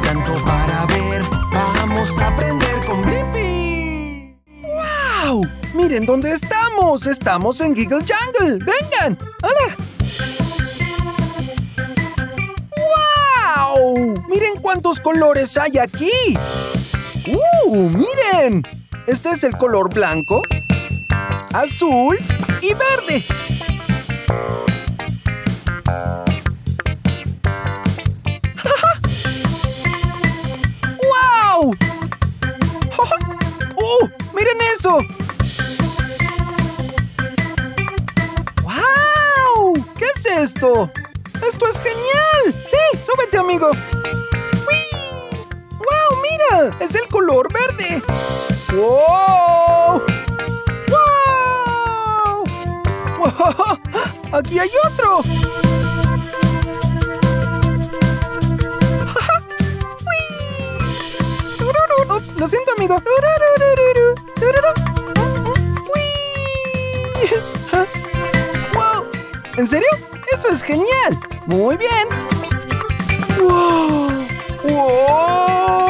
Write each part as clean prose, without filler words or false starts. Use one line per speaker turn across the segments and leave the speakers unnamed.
tanto para ver. Vamos a aprender con Blippi.
¡Wow! ¡Miren dónde estamos! ¡Estamos en Giggle Jungle! ¡Vengan! ¡Hola! ¡Wow! ¡Miren cuántos colores hay aquí! ¡Miren! Este es el color blanco, azul y verde. ¡Wow! ¡Miren eso! ¡Wow! ¿Qué es esto? ¡Esto es genial! ¡Sí! ¡Súbete, amigo! ¡Wii! ¡Wow! ¡Mira! ¡Es el color verde! ¡Wow! ¡Wow! ¡Wow! ¡Aquí hay otro! Ups, lo siento, amigo. ¡Wow! ¿En serio? ¡Eso es genial! ¡Muy bien! ¡Wow! ¡Wow!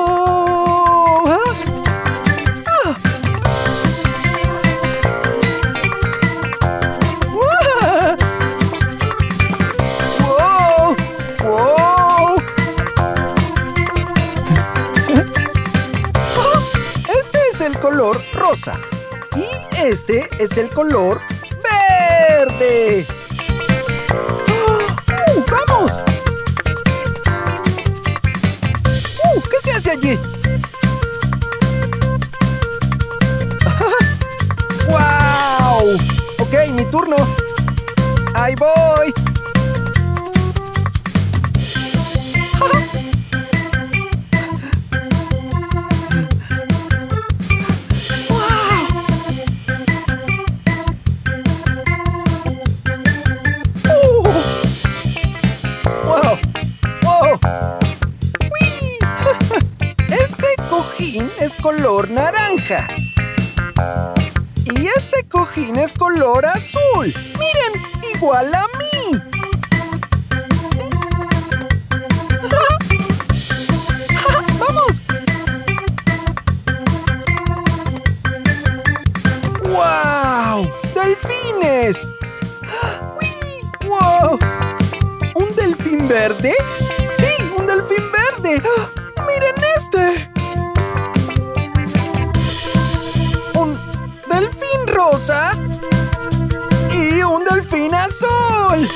El color rosa y este es el color verde. ¡Vamos! ¿Qué se hace allí? ¡Wow! Ok, mi turno. Ahí voy. Es color naranja. Y este cojín es color azul. ¡Miren! ¡Igual a mí! ¡Vamos! ¡Wow! ¡Delfines! ¡Wow! ¿Un delfín verde? ¡Sí! ¡Un delfín verde! ¡Miren este! Rosa y un delfín azul.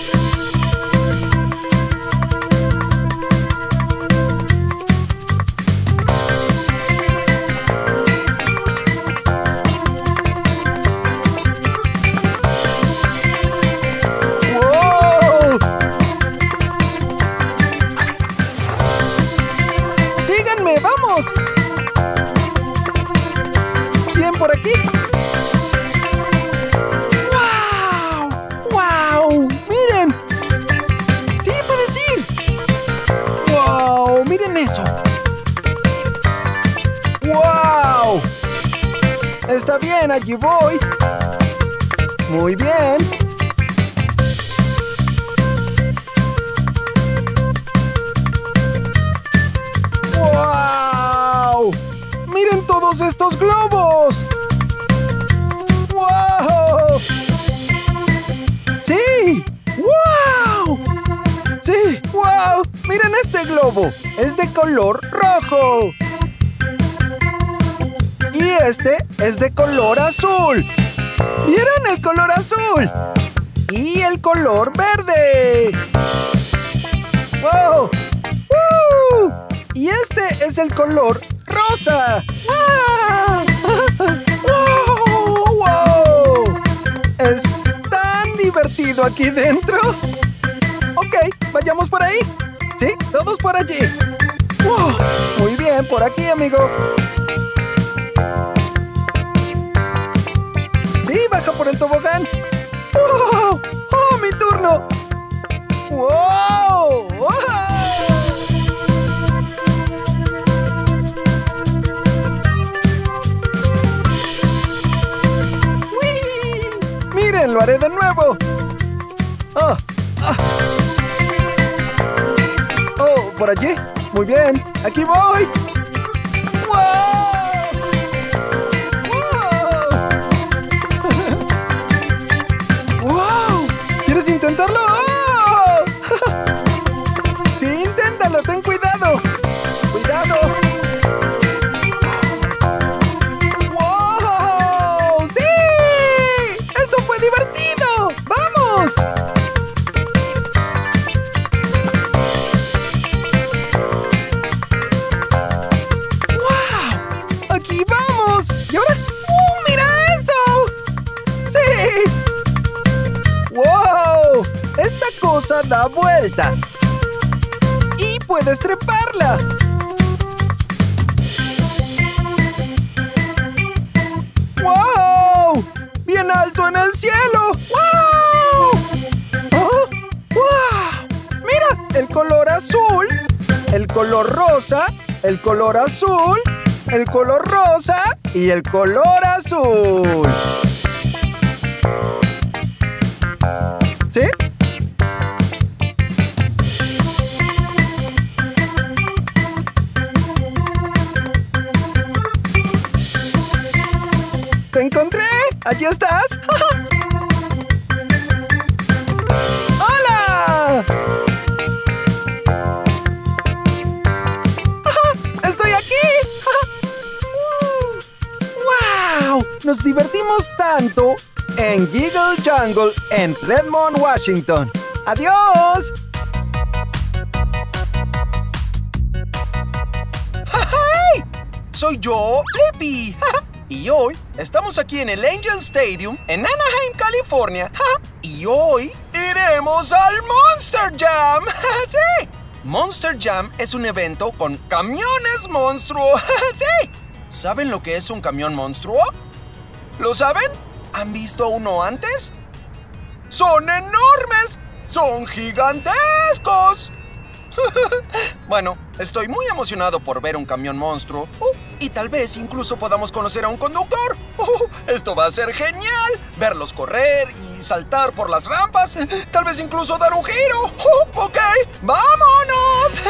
¡Wow! Síganme, vamos. Bien por aquí. Eso. ¡Wow! Está bien, allí voy. Muy bien. ¡Wow! ¡Miren todos estos globos! ¡Wow! ¡Sí! ¡Wow! ¡Sí! ¡Wow! ¡Miren este globo! Es de color rojo. Y este es de color azul. ¿Vieron el color azul? Y el color verde. ¡Wow! Y este es el color rosa. ¡Wow! Es tan divertido aquí dentro. Ok, vayamos por ahí. Sí, todos por allí. ¡Wow! Muy bien, por aquí, amigo. Sí, baja por el tobogán. ¡Wow! ¡Oh, mi turno! ¡Wow! ¡Wii! ¡Miren, lo haré de nuevo! ¡Oh! ¡Oh! ¿Por allí? Muy bien, aquí voy. ¡Wow! ¡Wow! ¡Wow! ¿Quieres intentarlo? ¡Oh! Sí, inténtalo, ten cuidado. ¡Cuidado! ¡Wow! ¡Sí! ¡Eso fue divertido! ¡Vamos! ¡Wow! ¡Aquí vamos! ¿Y ahora? ¡Mira eso! ¡Sí! ¡Wow! Esta cosa da vueltas. Y puedes treparla. ¡Wow! ¡Bien alto en el cielo! ¡Wow! ¡Oh! ¡Wow! ¡Mira! El color azul, el color rosa, el color azul, el color rosa y el color azul. ¿Sí? ¡Te encontré! ¡Aquí estás! ¡Hola! ¡Estoy aquí! ¡Wow! Nos divertimos tanto en Giggle Jungle en Redmond, Washington. ¡Adiós!
¡Hey! Soy yo, Blippi. Y hoy estamos aquí en el Angel Stadium en Anaheim, California. Y hoy iremos al Monster Jam. ¡Sí! Monster Jam es un evento con camiones monstruo. ¡Sí! ¿Saben lo que es un camión monstruo? ¿Lo saben? ¿Han visto uno antes? ¡Son enormes! ¡Son gigantescos! Bueno, estoy muy emocionado por ver un camión monstruo. Y tal vez incluso podamos conocer a un conductor. Esto va a ser genial. Verlos correr y saltar por las rampas. Tal vez incluso dar un giro. ¡Ok! ¡Vámonos!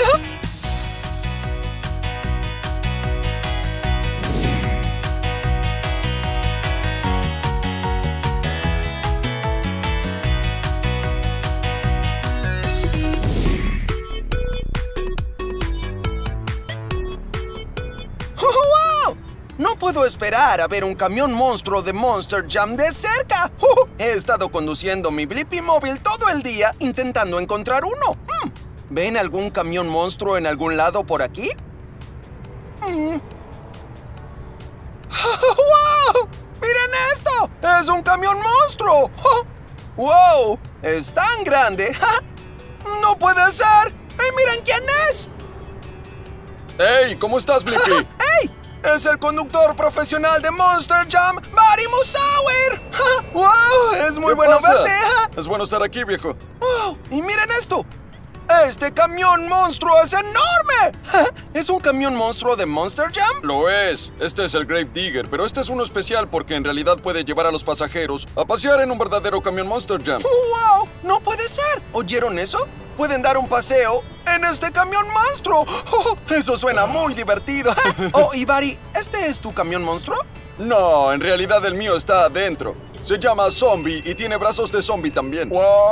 No puedo esperar a ver un camión monstruo de Monster Jam de cerca. He estado conduciendo mi Blippi móvil todo el día intentando encontrar uno. ¿Ven algún camión monstruo en algún lado por aquí? ¡Wow! ¡Miren esto! ¡Es un camión monstruo! ¡Wow! ¡Es tan grande! ¡No puede ser! ¡Y miren quién es!
¡Hey! ¿Cómo estás, Blippi?
¡Hey! ¡Es el conductor profesional de Monster Jam, Barry Musauer! ¡Wow! ¡Es muy bueno verte!
Es bueno estar aquí, viejo.
¡Wow! ¡Y miren esto! ¡Este camión monstruo es enorme! ¿Es un camión monstruo de Monster Jam?
Lo es. Este es el Grave Digger, pero este es uno especial porque en realidad puede llevar a los pasajeros a pasear en un verdadero camión Monster Jam.
¡Wow! ¡No puede ser! ¿Oyeron eso? Pueden dar un paseo en este camión monstruo. Eso suena muy divertido. Oh, y Barry, ¿este es tu camión monstruo?
No, en realidad el mío está adentro. Se llama Zombie y tiene brazos de zombie también.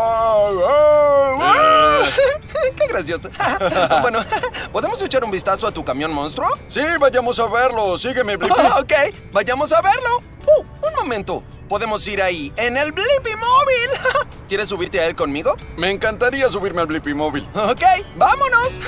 ¡Qué gracioso! Bueno, ¿podemos echar un vistazo a tu camión monstruo?
Sí, vayamos a verlo. Sígueme, Blippi.
Ok, vayamos a verlo. Un momento. Podemos ir ahí, en el Blippi móvil. ¿Quieres subirte a él conmigo?
Me encantaría subirme al Blippi móvil.
Ok, vámonos.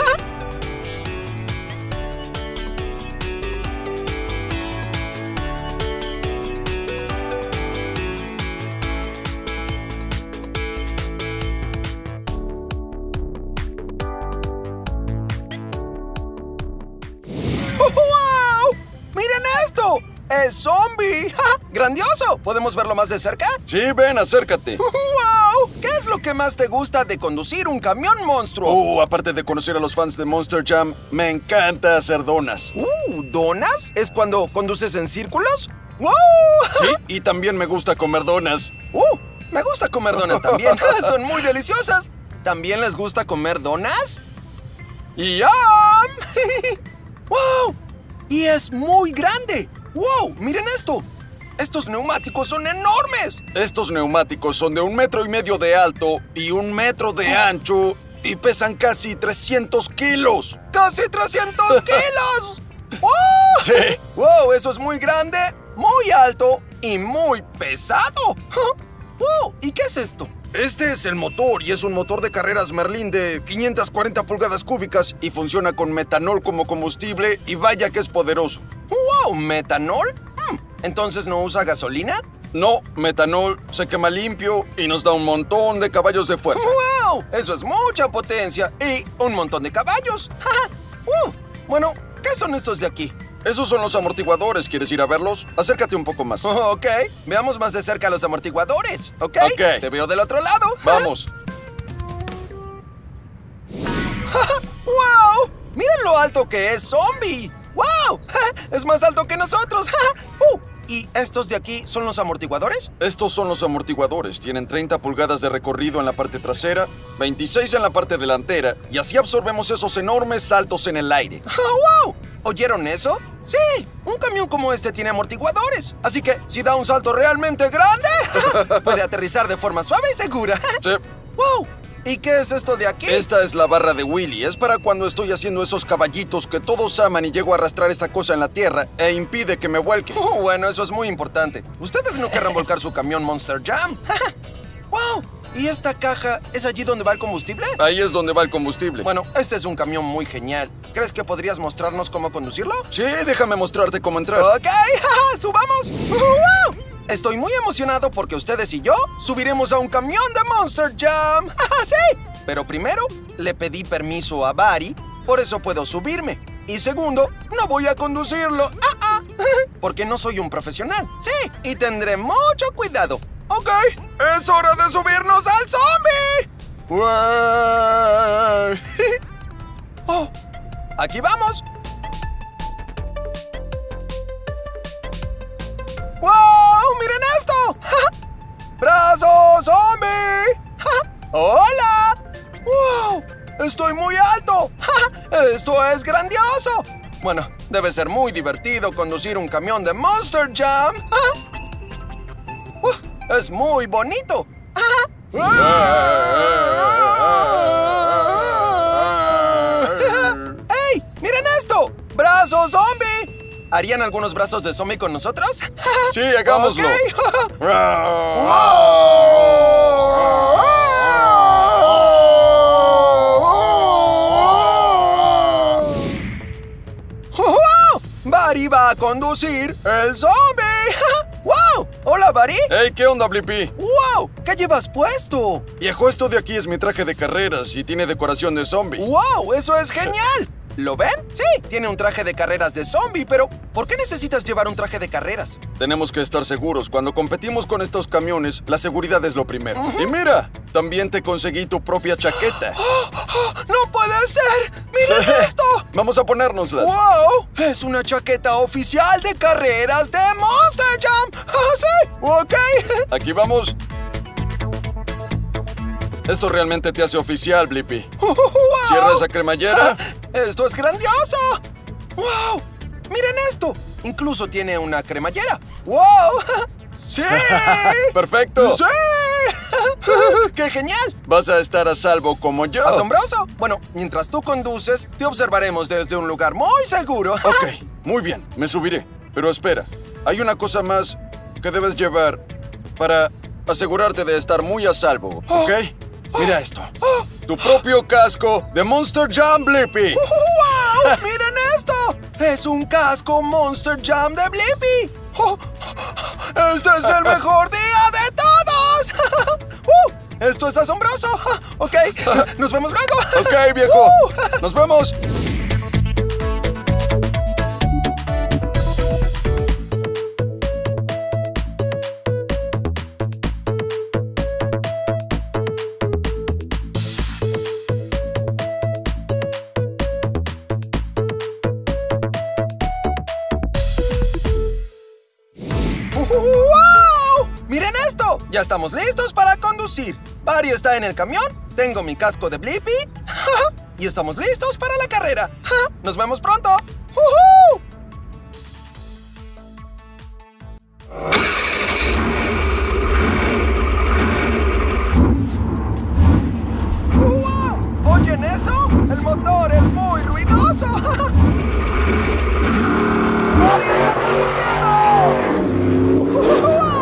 ¡Wow! ¡Miren esto! ¡Es Zombie! ¡Grandioso! ¿Podemos verlo más de cerca?
Sí, ven, acércate.
¡Wow! ¿Qué es lo que más te gusta de conducir un camión monstruo?
Aparte de conocer a los fans de Monster Jam, me encanta hacer donas.
¿Donas? ¿Es cuando conduces en círculos? ¡Wow!
Sí, y también me gusta comer donas.
Me gusta comer donas también. Son muy deliciosas. ¿También les gusta comer donas? ¡Yum! ¡Wow! Y es muy grande. ¡Wow! ¡Miren esto! ¡Estos neumáticos son enormes!
Estos neumáticos son de 1,5 metros de alto y 1 metro de ancho y pesan casi 300 kilos.
¡Casi 300 kilos! ¡Wow!
Sí.
¡Wow! Eso es muy grande, muy alto y muy pesado. ¡Wow! ¿Y qué es esto?
Este es el motor y es un motor de carreras Merlin de 540 pulgadas cúbicas y funciona con metanol como combustible y vaya que es poderoso.
¡Wow! ¿Metanol? ¿Entonces no usa gasolina?
No, metanol se quema limpio y nos da un montón de caballos de fuerza.
¡Wow! Eso es mucha potencia y un montón de caballos. Bueno, ¿qué son estos de aquí?
Esos son los amortiguadores. ¿Quieres ir a verlos? Acércate un poco más.
Ok, veamos más de cerca los amortiguadores. ¿Ok?
Ok.
Te veo del otro lado.
Vamos.
¡Wow! ¡Miren lo alto que es Zombie! ¡Wow! ¡Es más alto que nosotros! ¿Y estos de aquí son los amortiguadores?
Estos son los amortiguadores. Tienen 30 pulgadas de recorrido en la parte trasera, 26 en la parte delantera, y así absorbemos esos enormes saltos en el aire.
¡Wow! ¿Oyeron eso? Sí, un camión como este tiene amortiguadores. Así que, si da un salto realmente grande, puede aterrizar de forma suave y segura.
Sí.
¡Wow! ¿Y qué es esto de aquí?
Esta es la barra de Willy. Es para cuando estoy haciendo esos caballitos que todos aman y llego a arrastrar esta cosa en la tierra e impide que me vuelque.
Bueno, eso es muy importante. Ustedes no querrán volcar su camión Monster Jam. ¡Wow! ¿Y esta caja es allí donde va el combustible?
Ahí es donde va el combustible.
Bueno, este es un camión muy genial. ¿Crees que podrías mostrarnos cómo conducirlo?
Sí, déjame mostrarte cómo entrar.
¡Ok! ¡Subamos! ¡Wow! Estoy muy emocionado porque ustedes y yo subiremos a un camión de Monster Jam. ¡Sí! Pero primero, le pedí permiso a Barry, por eso puedo subirme. Y segundo, no voy a conducirlo. Porque no soy un profesional. Sí, y tendré mucho cuidado. ¡Ok! ¡Es hora de subirnos al zombie! ¡Oh! ¡Aquí vamos! ¡Wow! ¡Miren esto! ¡Brazos, zombie! ¡Hola! ¡Wow! ¡Estoy muy alto! ¡Esto es grandioso! Bueno, debe ser muy divertido conducir un camión de Monster Jam. ¡Es muy bonito! ¡Hey! ¡Miren esto! ¡Brazos zombie! ¿Harían algunos brazos de zombie con nosotros?
Sí, hagámoslo.
Okay. Barry va a conducir el zombie. ¡Wow! ¡Hola, Barry!
Hey, ¿qué onda, Blippi?
¡Wow! ¿Qué llevas puesto?
Viejo, esto de aquí es mi traje de carreras y tiene decoración de zombie.
¡Wow! ¡Eso es genial! ¿Lo ven? Sí, tiene un traje de carreras de zombie, pero ¿por qué necesitas llevar un traje de carreras?
Tenemos que estar seguros. Cuando competimos con estos camiones, la seguridad es lo primero. Y mira, también te conseguí tu propia chaqueta.
¡No puede ser! ¡Miren esto!
Vamos a ponérnoslas.
¡Wow! Es una chaqueta oficial de carreras de Monster Jam. ¡Sí! ¡Ok!
Aquí vamos. Esto realmente te hace oficial, Blippi.
¡Wow!
Cierra esa cremallera.
¡Esto es grandioso! ¡Wow! ¡Miren esto! Incluso tiene una cremallera. ¡Wow! ¡Sí!
¡Perfecto!
¡Sí! ¡Qué genial!
Vas a estar a salvo como yo.
¡Asombroso! Bueno, mientras tú conduces, te observaremos desde un lugar muy seguro.
Ok, muy bien, me subiré. Pero espera, hay una cosa más que debes llevar para asegurarte de estar muy a salvo, ¿ok? Mira esto. Tu propio casco de Monster Jam, Blippi.
¡Wow! ¡Miren esto! ¡Es un casco Monster Jam de Blippi! ¡Este es el mejor día de todos! ¡Esto es asombroso! Ok, nos vemos luego.
Ok, viejo. Nos vemos.
¡Wow! ¡Miren esto! Ya estamos listos para conducir. Barry está en el camión, tengo mi casco de Blippi y estamos listos para la carrera. carrera. ¡Nos vemos pronto! ¡Uhú! ¡Wow! ¿Oyen eso? El motor es muy ruidoso. ¡Mari está conduciendo! ¡Wow!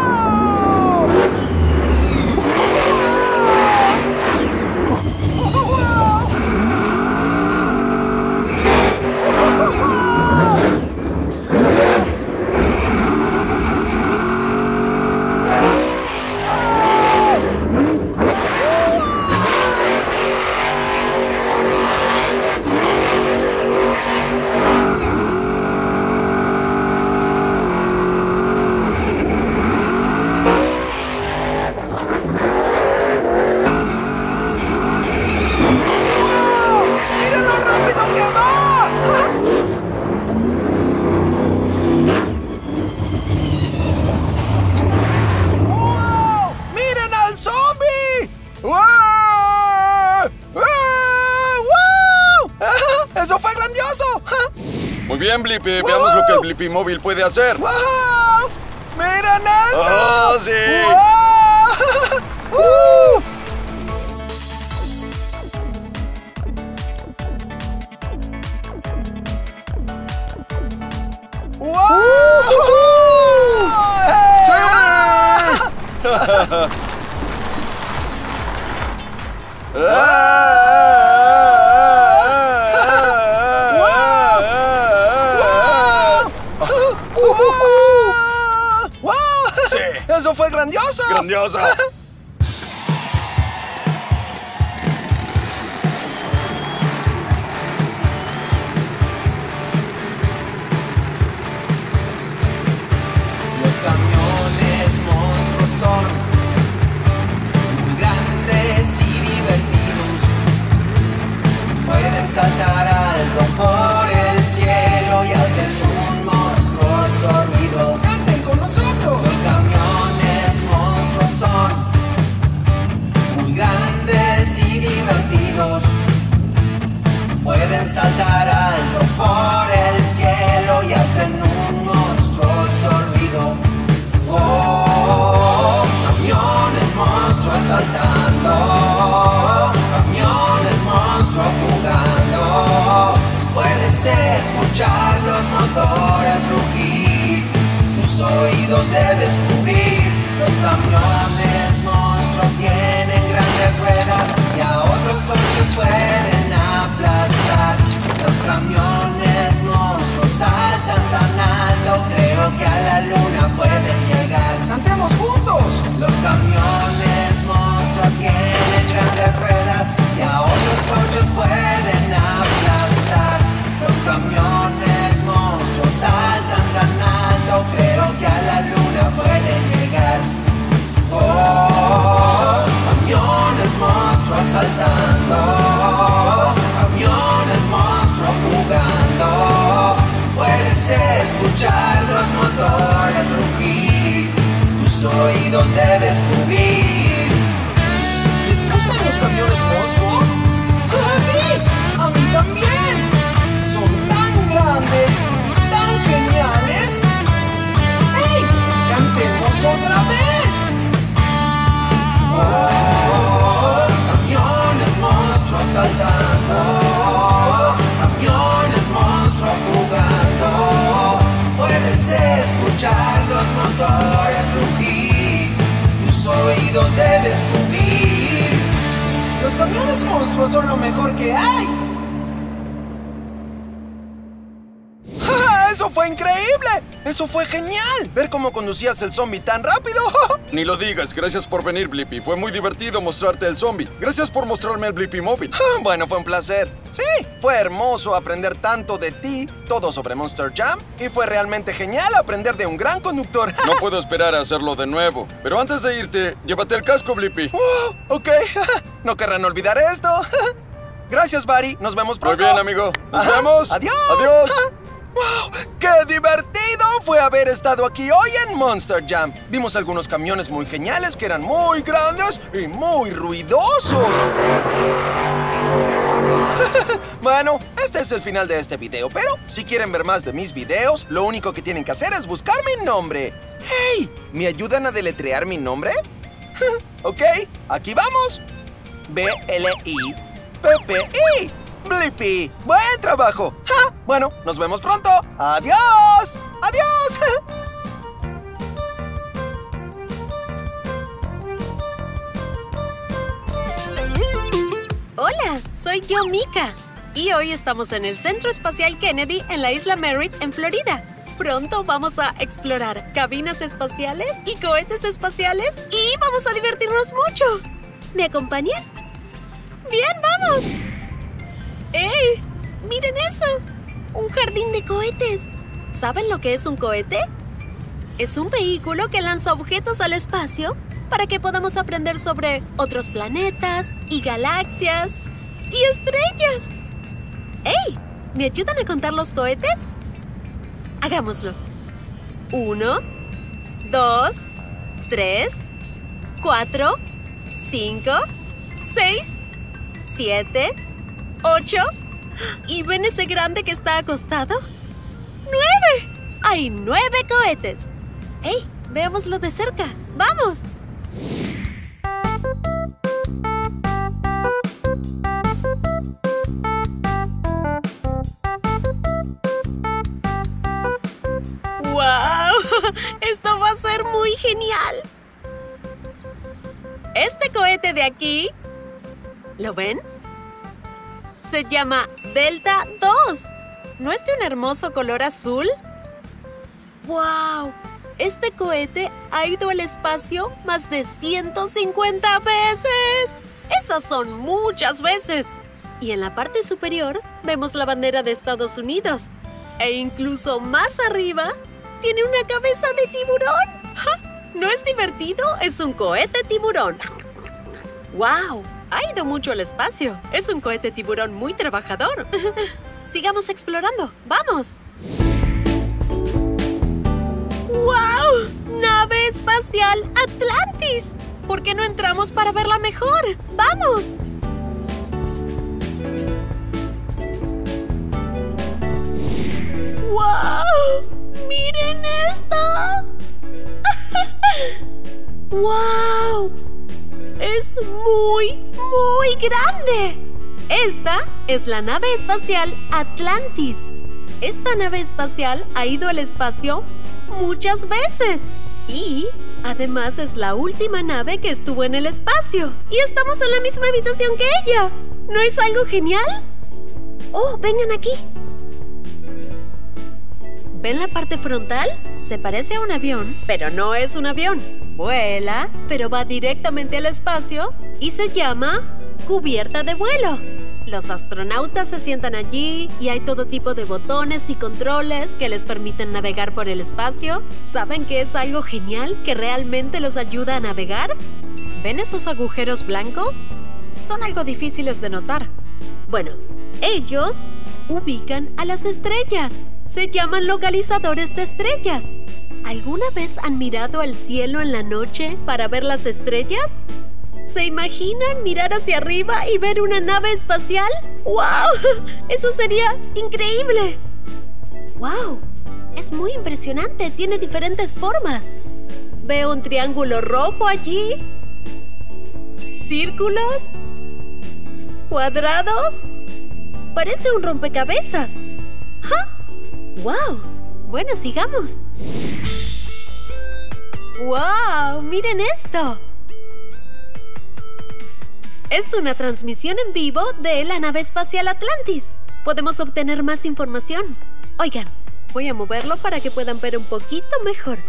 Muy bien, Blippi. Veamos lo que el Blippi móvil puede hacer.
¡Wow! ¡Miren esto!
¡Oh, sí!
¡Wow! ¡Eso fue grandioso!
¡Grandioso!
Los camiones monstruos son muy grandes y divertidos. Pueden saltar alto por el cielo y hacer un monstruoso ruido.
¡Canten con nosotros!
Los camiones monstruos son muy grandes y divertidos. Pueden saltar alto por el cielo y hacen un monstruoso ruido. Oh, camiones monstruos saltando, camiones monstruos jugando. Puedes escuchar los motores rugir, tus oídos debes cubrir. Los camiones monstruos tienen grandes ruedas y a otros coches pueden aplastar. Los camiones monstruos saltan tan alto, creo que a la luna pueden llegar.
¡Cantemos juntos!
Los camiones monstruos tienen grandes ruedas y a otros coches pueden aplastar. Los camiones monstruos saltan tan alto, creo que a la luna pueden llegar. Oh, camiones monstruos saltando, camiones monstruos jugando. Puedes escuchar los motores rugir, tus oídos debes cubrir.
¿Les gustan los camiones monstruos? ¡Ah, sí! ¡A mí también! Son tan grandes y tan geniales. ¡Hey! ¡Cantemos otra vez!
Oh, camiones monstruos saltando, camiones monstruos jugando. Puedes escuchar los motores rugir, tus oídos debes cubrir.
Los camiones monstruos son lo mejor que hay. ¡Ja! ¡Eso fue increíble! ¡Eso fue genial! Ver cómo conducías el zombie tan rápido.
Ni lo digas. Gracias por venir, Blippi. Fue muy divertido mostrarte el zombie. Gracias por mostrarme el Blippi móvil.
Bueno, fue un placer. Sí, fue hermoso aprender tanto de ti, todo sobre Monster Jam, y fue realmente genial aprender de un gran conductor.
No puedo esperar a hacerlo de nuevo. Pero antes de irte, llévate el casco, Blippi.
Wow, ok. No querrán olvidar esto. Gracias, Buddy. Nos vemos pronto.
Muy bien, amigo. Nos vemos.
Adiós.
Adiós.
¡Wow! ¡Qué divertido fue haber estado aquí hoy en Monster Jam! Vimos algunos camiones muy geniales que eran muy grandes y muy ruidosos. Bueno, este es el final de este video, pero si quieren ver más de mis videos, lo único que tienen que hacer es buscar mi nombre. ¡Hey! ¿Me ayudan a deletrear mi nombre? Ok, aquí vamos. B-L-I-P-P-I. Blippi. ¡Buen trabajo! ¡Ja! Bueno, nos vemos pronto. ¡Adiós! ¡Adiós!
Hola, soy yo, Mika. Y hoy estamos en el Centro Espacial Kennedy en la isla Merritt, en Florida. Pronto vamos a explorar cabinas espaciales y cohetes espaciales y vamos a divertirnos mucho. ¿Me acompañan? ¡Bien, vamos! ¡Ey! ¡Miren eso! ¡Un jardín de cohetes! ¿Saben lo que es un cohete? Es un vehículo que lanza objetos al espacio para que podamos aprender sobre otros planetas y galaxias y estrellas. ¡Ey! ¿Me ayudan a contar los cohetes? Hagámoslo. 1, 2, 3, 4, 5, 6, 7, 8. ¿Y ven ese grande que está acostado? ¡9! ¡Hay 9 cohetes! ¡Ey! Veámoslo de cerca. ¡Vamos! ¡Wow! ¡Esto va a ser muy genial! Este cohete de aquí, ¿lo ven? Se llama Delta II. ¿No es de un hermoso color azul? ¡Wow! Este cohete ha ido al espacio más de 150 veces. ¡Esas son muchas veces! Y en la parte superior vemos la bandera de Estados Unidos. E incluso más arriba tiene una cabeza de tiburón. ¡Ja! ¿No es divertido? Es un cohete tiburón. ¡Wow! Ha ido mucho al espacio. Es un cohete tiburón muy trabajador. Sigamos explorando. ¡Vamos! ¡Wow! ¡Nave espacial Atlantis! ¿Por qué no entramos para verla mejor? ¡Vamos! ¡Wow! ¡Miren esto! ¡Wow! ¡Es muy, muy grande! Esta es la nave espacial Atlantis. Esta nave espacial ha ido al espacio muchas veces. Y además es la última nave que estuvo en el espacio. Y estamos en la misma habitación que ella. ¿No es algo genial? ¡Oh, vengan aquí! ¿Ven la parte frontal? Se parece a un avión, pero no es un avión. Vuela, pero va directamente al espacio y se llama cubierta de vuelo. Los astronautas se sientan allí y hay todo tipo de botones y controles que les permiten navegar por el espacio. ¿Saben qué es algo genial que realmente los ayuda a navegar? ¿Ven esos agujeros blancos? Son algo difíciles de notar. Bueno, ellos ubican a las estrellas. Se llaman localizadores de estrellas. ¿Alguna vez han mirado al cielo en la noche para ver las estrellas? ¿Se imaginan mirar hacia arriba y ver una nave espacial? ¡Wow! ¡Eso sería increíble! ¡Wow! Es muy impresionante. Tiene diferentes formas. Veo un triángulo rojo allí. ¿Círculos? ¿Cuadrados? Parece un rompecabezas. ¡Ja! ¡Wow! Bueno, sigamos. ¡Wow! ¡Miren esto! Es una transmisión en vivo de la nave espacial Atlantis. Podemos obtener más información. Oigan, voy a moverlo para que puedan ver un poquito mejor.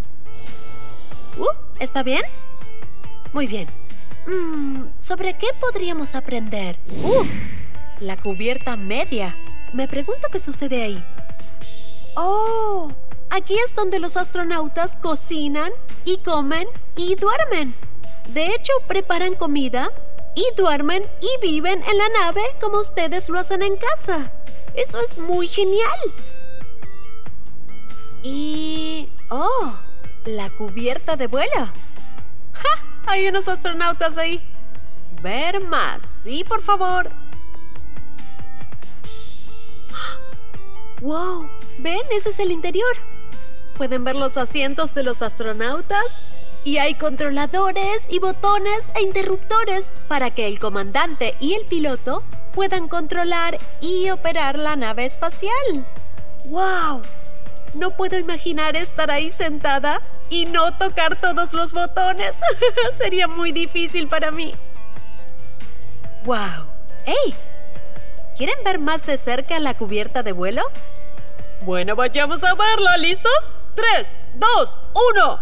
¿Está bien? Muy bien. ¿Sobre qué podríamos aprender? La cubierta media. Me pregunto qué sucede ahí. ¡Oh! Aquí es donde los astronautas cocinan y comen y duermen. De hecho, preparan comida y duermen y viven en la nave como ustedes lo hacen en casa. ¡Eso es muy genial! Y... ¡oh! La cubierta de vuelo. ¡Ja! Hay unos astronautas ahí. Ver más, sí, por favor. ¡Wow! ¿Ven? Ese es el interior. Pueden ver los asientos de los astronautas. Y hay controladores y botones e interruptores para que el comandante y el piloto puedan controlar y operar la nave espacial. ¡Wow! No puedo imaginar estar ahí sentada y no tocar todos los botones. Sería muy difícil para mí. ¡Wow! ¡Hey! ¿Quieren ver más de cerca la cubierta de vuelo? Bueno, vayamos a verla. ¿Listos? 3, 2, 1.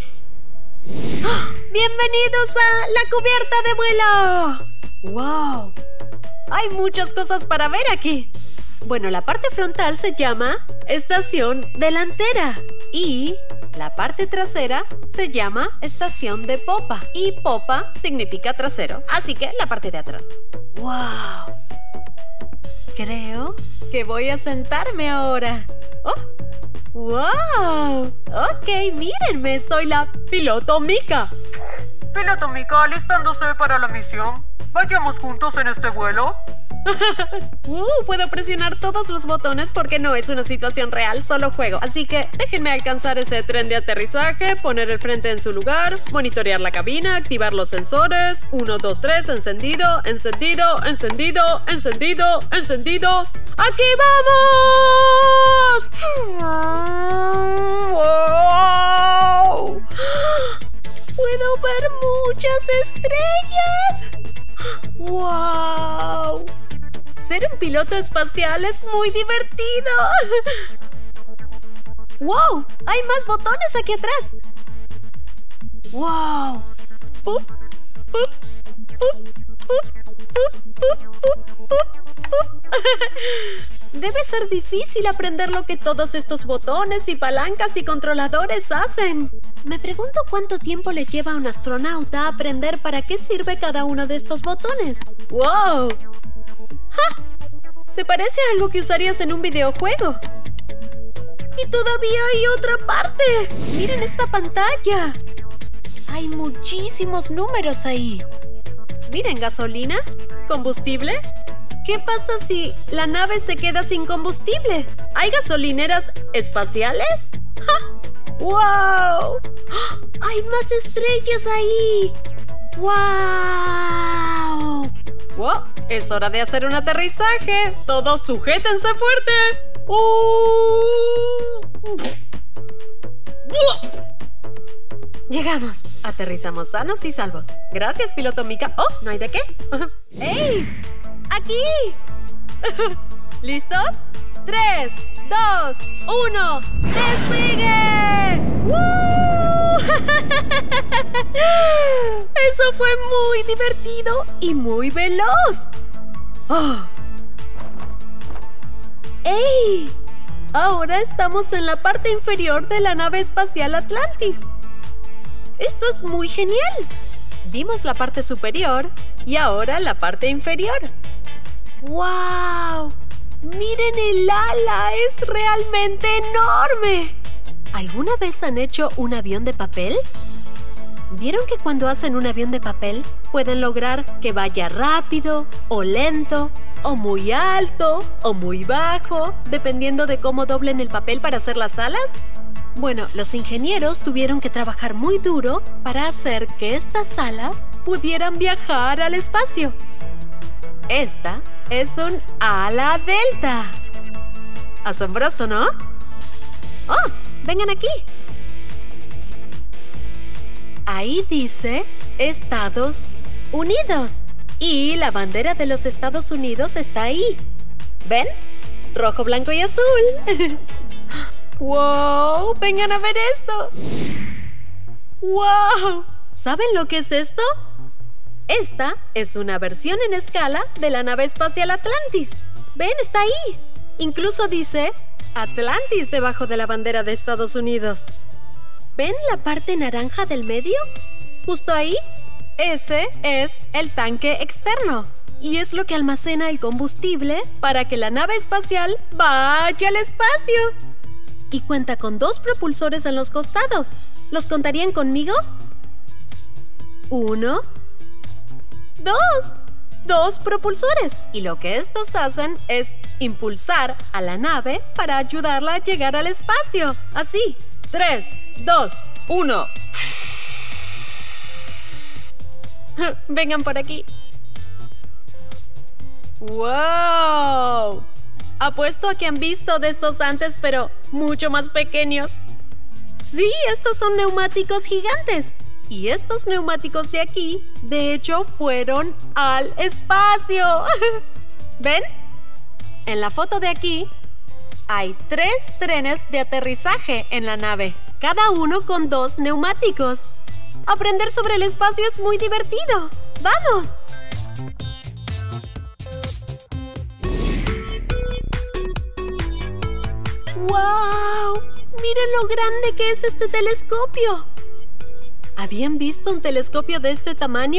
¡Bienvenidos a la cubierta de vuelo! ¡Wow! Hay muchas cosas para ver aquí. Bueno, la parte frontal se llama estación delantera y la parte trasera se llama estación de popa. Y popa significa trasero, así que la parte de atrás. ¡Wow! Creo que voy a sentarme ahora. ¡Oh! ¡Wow! Ok, mírenme, soy la piloto Mika.
Piloto Mika, alistándose para la misión. ¿Vayamos juntos en este vuelo?
Puedo presionar todos los botones porque no es una situación real, solo juego. Así que déjenme alcanzar ese tren de aterrizaje, poner el frente en su lugar, monitorear la cabina, activar los sensores. 1, 2, 3, encendido, encendido, encendido, encendido, encendido. ¡Aquí vamos! ¡Wow! ¡Puedo ver muchas estrellas! ¡Wow! Ser un piloto espacial es muy divertido. ¡Wow! Hay más botones aquí atrás. ¡Wow! ¡Pup! ¡Pup! ¡Pup! ¡Pup! ¡Pup! ¡Pup! ¡Pup! ¡Pup! Debe ser difícil aprender lo que todos estos botones y palancas y controladores hacen. Me pregunto cuánto tiempo le lleva a un astronauta aprender para qué sirve cada uno de estos botones. ¡Wow! ¡Ja! Se parece a algo que usarías en un videojuego. Y todavía hay otra parte. Miren esta pantalla. Hay muchísimos números ahí. Miren, gasolina, combustible. ¿Qué pasa si la nave se queda sin combustible? ¿Hay gasolineras espaciales? ¡Ja! ¡Wow! ¡Hay más estrellas ahí! ¡Wow! ¡Wow! Es hora de hacer un aterrizaje. Todos sujétense fuerte. Llegamos. Aterrizamos sanos y salvos. Gracias, piloto Mika. ¡Oh! ¿No hay de qué? ¡Ey! ¡Aquí! ¿Listos? 3, 2, 1. ¡Despegue! ¡Woo! Eso fue muy divertido y muy veloz. ¡Oh! ¡Ey! Ahora estamos en la parte inferior de la nave espacial Atlantis. Esto es muy genial. Vimos la parte superior y ahora la parte inferior. ¡Wow! ¡Miren el ala! ¡Es realmente enorme! ¿Alguna vez han hecho un avión de papel? ¿Vieron que cuando hacen un avión de papel pueden lograr que vaya rápido o lento, o muy alto o muy bajo, dependiendo de cómo doblen el papel para hacer las alas? Bueno, los ingenieros tuvieron que trabajar muy duro para hacer que estas alas pudieran viajar al espacio. Esta es un ala delta. Asombroso, ¿no? ¡Oh! ¡Vengan aquí! Ahí dice Estados Unidos. Y la bandera de los Estados Unidos está ahí. ¿Ven? Rojo, blanco y azul. ¡Wow! ¡Vengan a ver esto! ¡Wow! ¿Saben lo que es esto? Esta es una versión en escala de la nave espacial Atlantis. ¡Ven, está ahí! Incluso dice Atlantis debajo de la bandera de Estados Unidos. ¿Ven la parte naranja del medio? Justo ahí. Ese es el tanque externo. Y es lo que almacena el combustible para que la nave espacial vaya al espacio. Y cuenta con 2 propulsores en los costados. ¿Los contarían conmigo? 1, 2. 2 propulsores. Y lo que estos hacen es impulsar a la nave para ayudarla a llegar al espacio. Así. 3, 2, 1. Vengan por aquí. ¡Wow! Apuesto a que han visto de estos antes, pero mucho más pequeños. Sí, estos son neumáticos gigantes. Y estos neumáticos de aquí, de hecho, fueron al espacio. ¿Ven? En la foto de aquí, hay 3 trenes de aterrizaje en la nave, cada uno con 2 neumáticos. Aprender sobre el espacio es muy divertido. ¡Vamos! ¡Wow! ¡Miren lo grande que es este telescopio! ¿Habían visto un telescopio de este tamaño?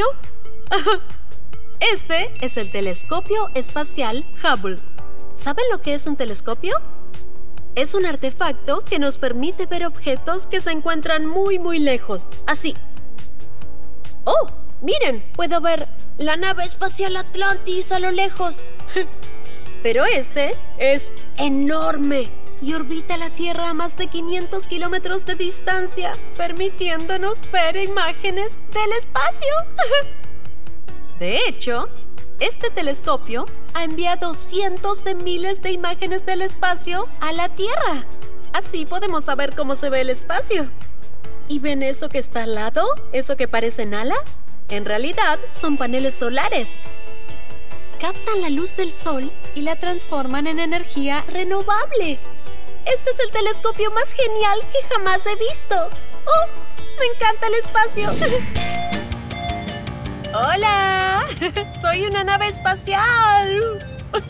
Este es el telescopio espacial Hubble. ¿Saben lo que es un telescopio? Es un artefacto que nos permite ver objetos que se encuentran muy, muy lejos. Así. ¡Oh! ¡Miren! Puedo ver la nave espacial Atlantis a lo lejos. Pero este es enorme y orbita la Tierra a más de 500 kilómetros de distancia, permitiéndonos ver imágenes del espacio. De hecho, este telescopio ha enviado cientos de miles de imágenes del espacio a la Tierra. Así podemos saber cómo se ve el espacio. ¿Y ven eso que está al lado? ¿Eso que parecen alas? En realidad, son paneles solares. Captan la luz del sol y la transforman en energía renovable. Este es el telescopio más genial que jamás he visto. ¡Oh! ¡Me encanta el espacio! ¡Hola! ¡Soy una nave espacial!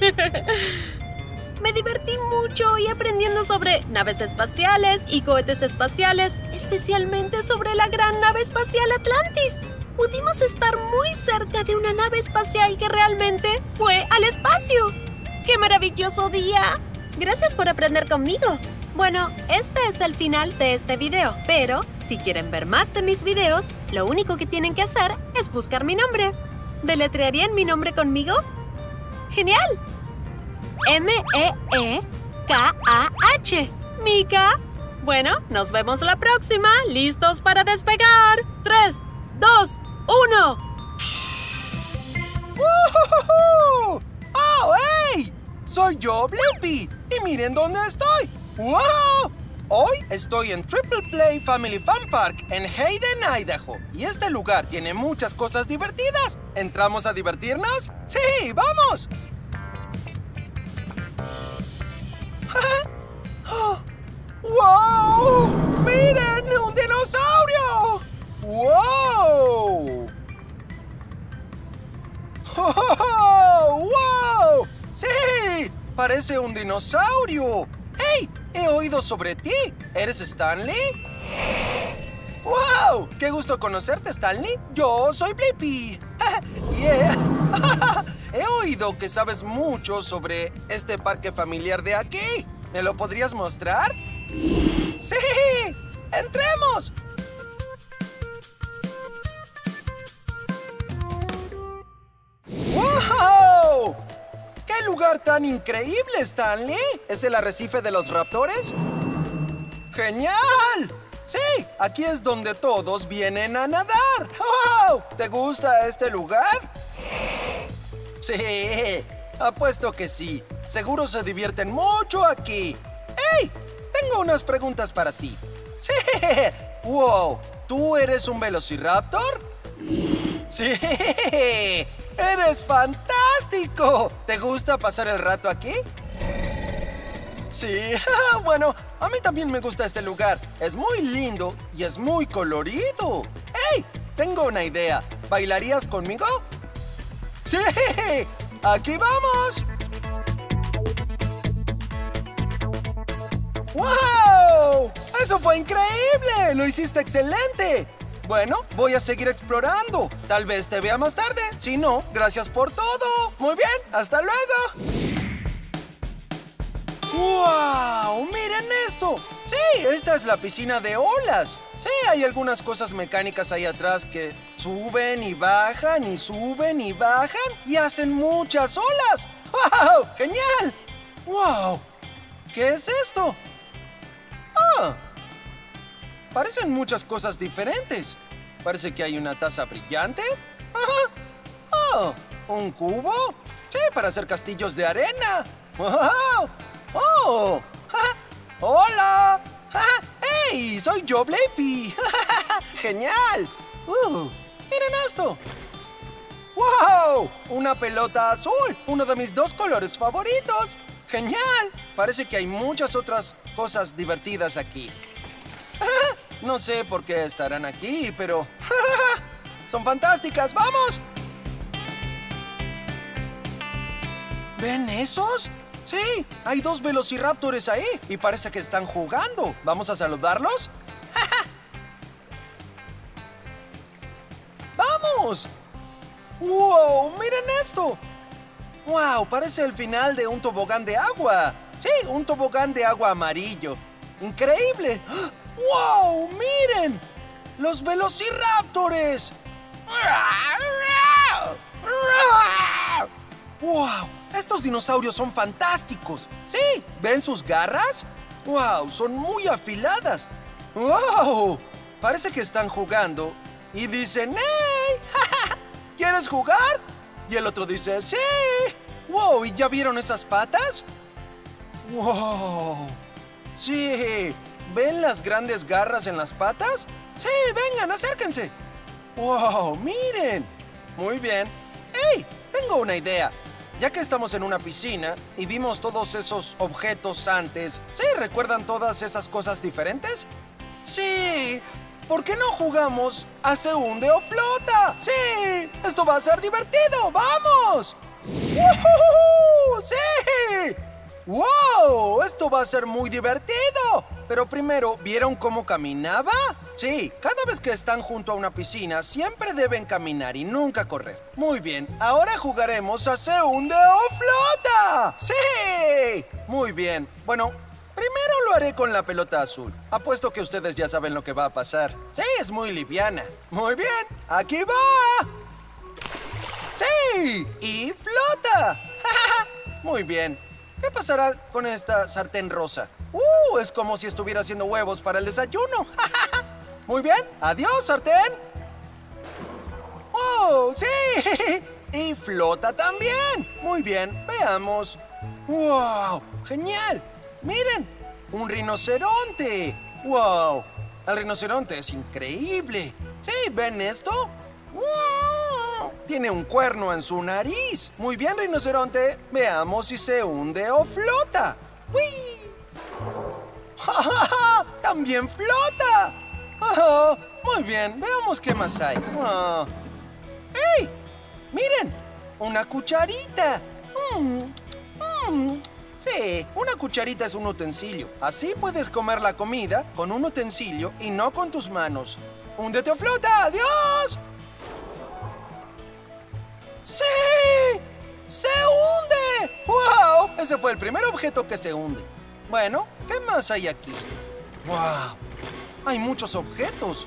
Me divertí mucho hoy aprendiendo sobre naves espaciales y cohetes espaciales, especialmente sobre la gran nave espacial Atlantis. Pudimos estar muy cerca de una nave espacial que realmente fue al espacio. ¡Qué maravilloso día! Gracias por aprender conmigo. Bueno, este es el final de este video, pero si quieren ver más de mis videos, lo único que tienen que hacer es buscar mi nombre. ¿Deletrearían mi nombre conmigo? ¡Genial! M-E-E-K-A-H. Mika. Bueno, nos vemos la próxima. ¿Listos para despegar? 3, 2, 1.
¡Oh, hey! Soy yo, Blippi. Y miren dónde estoy. ¡Wow! Hoy estoy en Triple Play Family Fun Park en Hayden, Idaho. Y este lugar tiene muchas cosas divertidas. ¿Entramos a divertirnos? ¡Sí, vamos! ¡Wow! ¡Miren! ¡Un dinosaurio! ¡Wow! ¡Wow! ¡Sí! ¡Parece un dinosaurio! ¡Hey! He oído sobre ti. ¿Eres Stanley? ¡Wow! ¡Qué gusto conocerte, Stanley! Yo soy Blippi. Yeah. He oído que sabes mucho sobre este parque familiar de aquí. ¿Me lo podrías mostrar? ¡Sí! ¡Entremos! ¡Wow! ¡Qué lugar tan increíble, Stanley! ¿Es el arrecife de los raptores? ¡Genial! Sí, aquí es donde todos vienen a nadar. ¡Wow! ¿Te gusta este lugar? Sí, apuesto que sí. Seguro se divierten mucho aquí. ¡Hey! Tengo unas preguntas para ti. Sí. ¡Wow! ¿Tú eres un velociraptor? Sí. ¡Eres fantástico! ¿Te gusta pasar el rato aquí? Sí. Bueno, a mí también me gusta este lugar. Es muy lindo y es muy colorido. ¡Hey! Tengo una idea. ¿Bailarías conmigo? ¡Sí! ¡Aquí vamos! ¡Wow! ¡Eso fue increíble! ¡Lo hiciste excelente! Bueno, voy a seguir explorando. Tal vez te vea más tarde. Si no, gracias por todo. Muy bien, hasta luego. ¡Wow! ¡Miren esto! Sí, esta es la piscina de olas. Sí, hay algunas cosas mecánicas ahí atrás que suben y bajan y suben y bajan y hacen muchas olas. ¡Wow! ¡Genial! ¡Wow! ¿Qué es esto? ¡Ah! Parecen muchas cosas diferentes. Parece que hay una taza brillante. ¡Ajá! ¡Oh! ¿Un cubo? Sí, para hacer castillos de arena. ¡Wow! ¡Oh! ¡Ja! ¡Hola! ¡Ja! ¡Hey! ¡Soy yo, Blippi! ¡Genial! ¡Miren esto! ¡Wow! Una pelota azul, uno de mis 2 colores favoritos. ¡Genial! Parece que hay muchas otras cosas divertidas aquí. No sé por qué estarán aquí, pero son fantásticas. ¡Vamos! ¿Ven esos? Sí, hay 2 velociraptores ahí y parece que están jugando. ¿Vamos a saludarlos? ¡Vamos! ¡Wow! ¡Miren esto! ¡Wow! Parece el final de un tobogán de agua. Sí, un tobogán de agua amarillo. ¡Increíble! ¡Wow! ¡Miren! ¡Los velociraptores! ¡Wow! Estos dinosaurios son fantásticos. Sí, ¿ven sus garras? ¡Wow! Son muy afiladas. ¡Wow! Parece que están jugando y dicen ¡hey! ¿Quieres jugar? Y el otro dice ¡sí! ¡Wow! ¿Y ya vieron esas patas? ¡Wow! Sí, ¿ven las grandes garras en las patas? Sí, vengan, acérquense. ¡Wow! ¡Miren! Muy bien. ¡Hey! Tengo una idea. Ya que estamos en una piscina y vimos todos esos objetos antes, ¿sí recuerdan todas esas cosas diferentes? ¡Sí! ¿Por qué no jugamos a Se hunde o flota? ¡Sí! ¡Esto va a ser divertido! ¡Vamos! ¡Woohoo! ¡Sí! ¡Wow! ¡Esto va a ser muy divertido! Pero primero, ¿vieron cómo caminaba? Sí, cada vez que están junto a una piscina, siempre deben caminar y nunca correr. Muy bien, ahora jugaremos a Se hunde o flota. ¡Sí! Muy bien. Bueno, primero lo haré con la pelota azul. Apuesto que ustedes ya saben lo que va a pasar. Sí, es muy liviana. Muy bien, aquí va. ¡Sí! ¡Y flota! Muy bien. ¿Qué pasará con esta sartén rosa? Es como si estuviera haciendo huevos para el desayuno. Muy bien. Adiós, sartén. ¡Oh, sí! Y flota también. Muy bien, veamos. ¡Wow! ¡Genial! ¡Miren! ¡Un rinoceronte! ¡Wow! El rinoceronte es increíble. ¿Sí? ¿Ven esto? ¡Wow! Tiene un cuerno en su nariz. Muy bien, rinoceronte. Veamos si se hunde o flota. ¡Uy! ¡Ja, ja, ja! ¡También flota! ¡Oh! Muy bien, veamos qué más hay. Oh. ¡Hey! ¡Miren! ¡Una cucharita! Sí, una cucharita es un utensilio. Así puedes comer la comida con un utensilio y no con tus manos. ¡Húndete o flota! ¡Adiós! ¡Sí! ¡Se hunde! ¡Wow! Ese fue el primer objeto que se hunde. Bueno, ¿qué más hay aquí? ¡Wow! Hay muchos objetos.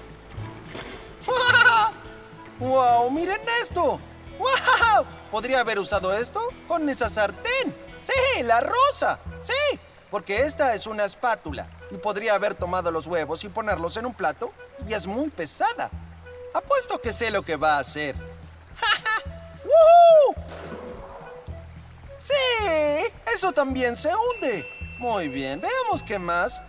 ¡Wow! ¡Miren esto! ¡Wow! ¿Podría haber usado esto con esa sartén? ¡Sí! ¡La rosa! ¡Sí! Porque esta es una espátula y podría haber tomado los huevos y ponerlos en un plato y es muy pesada. Apuesto que sé lo que va a hacer. ¡Woohoo! ¡Sí! ¡Eso también se hunde! Muy bien, veamos qué más.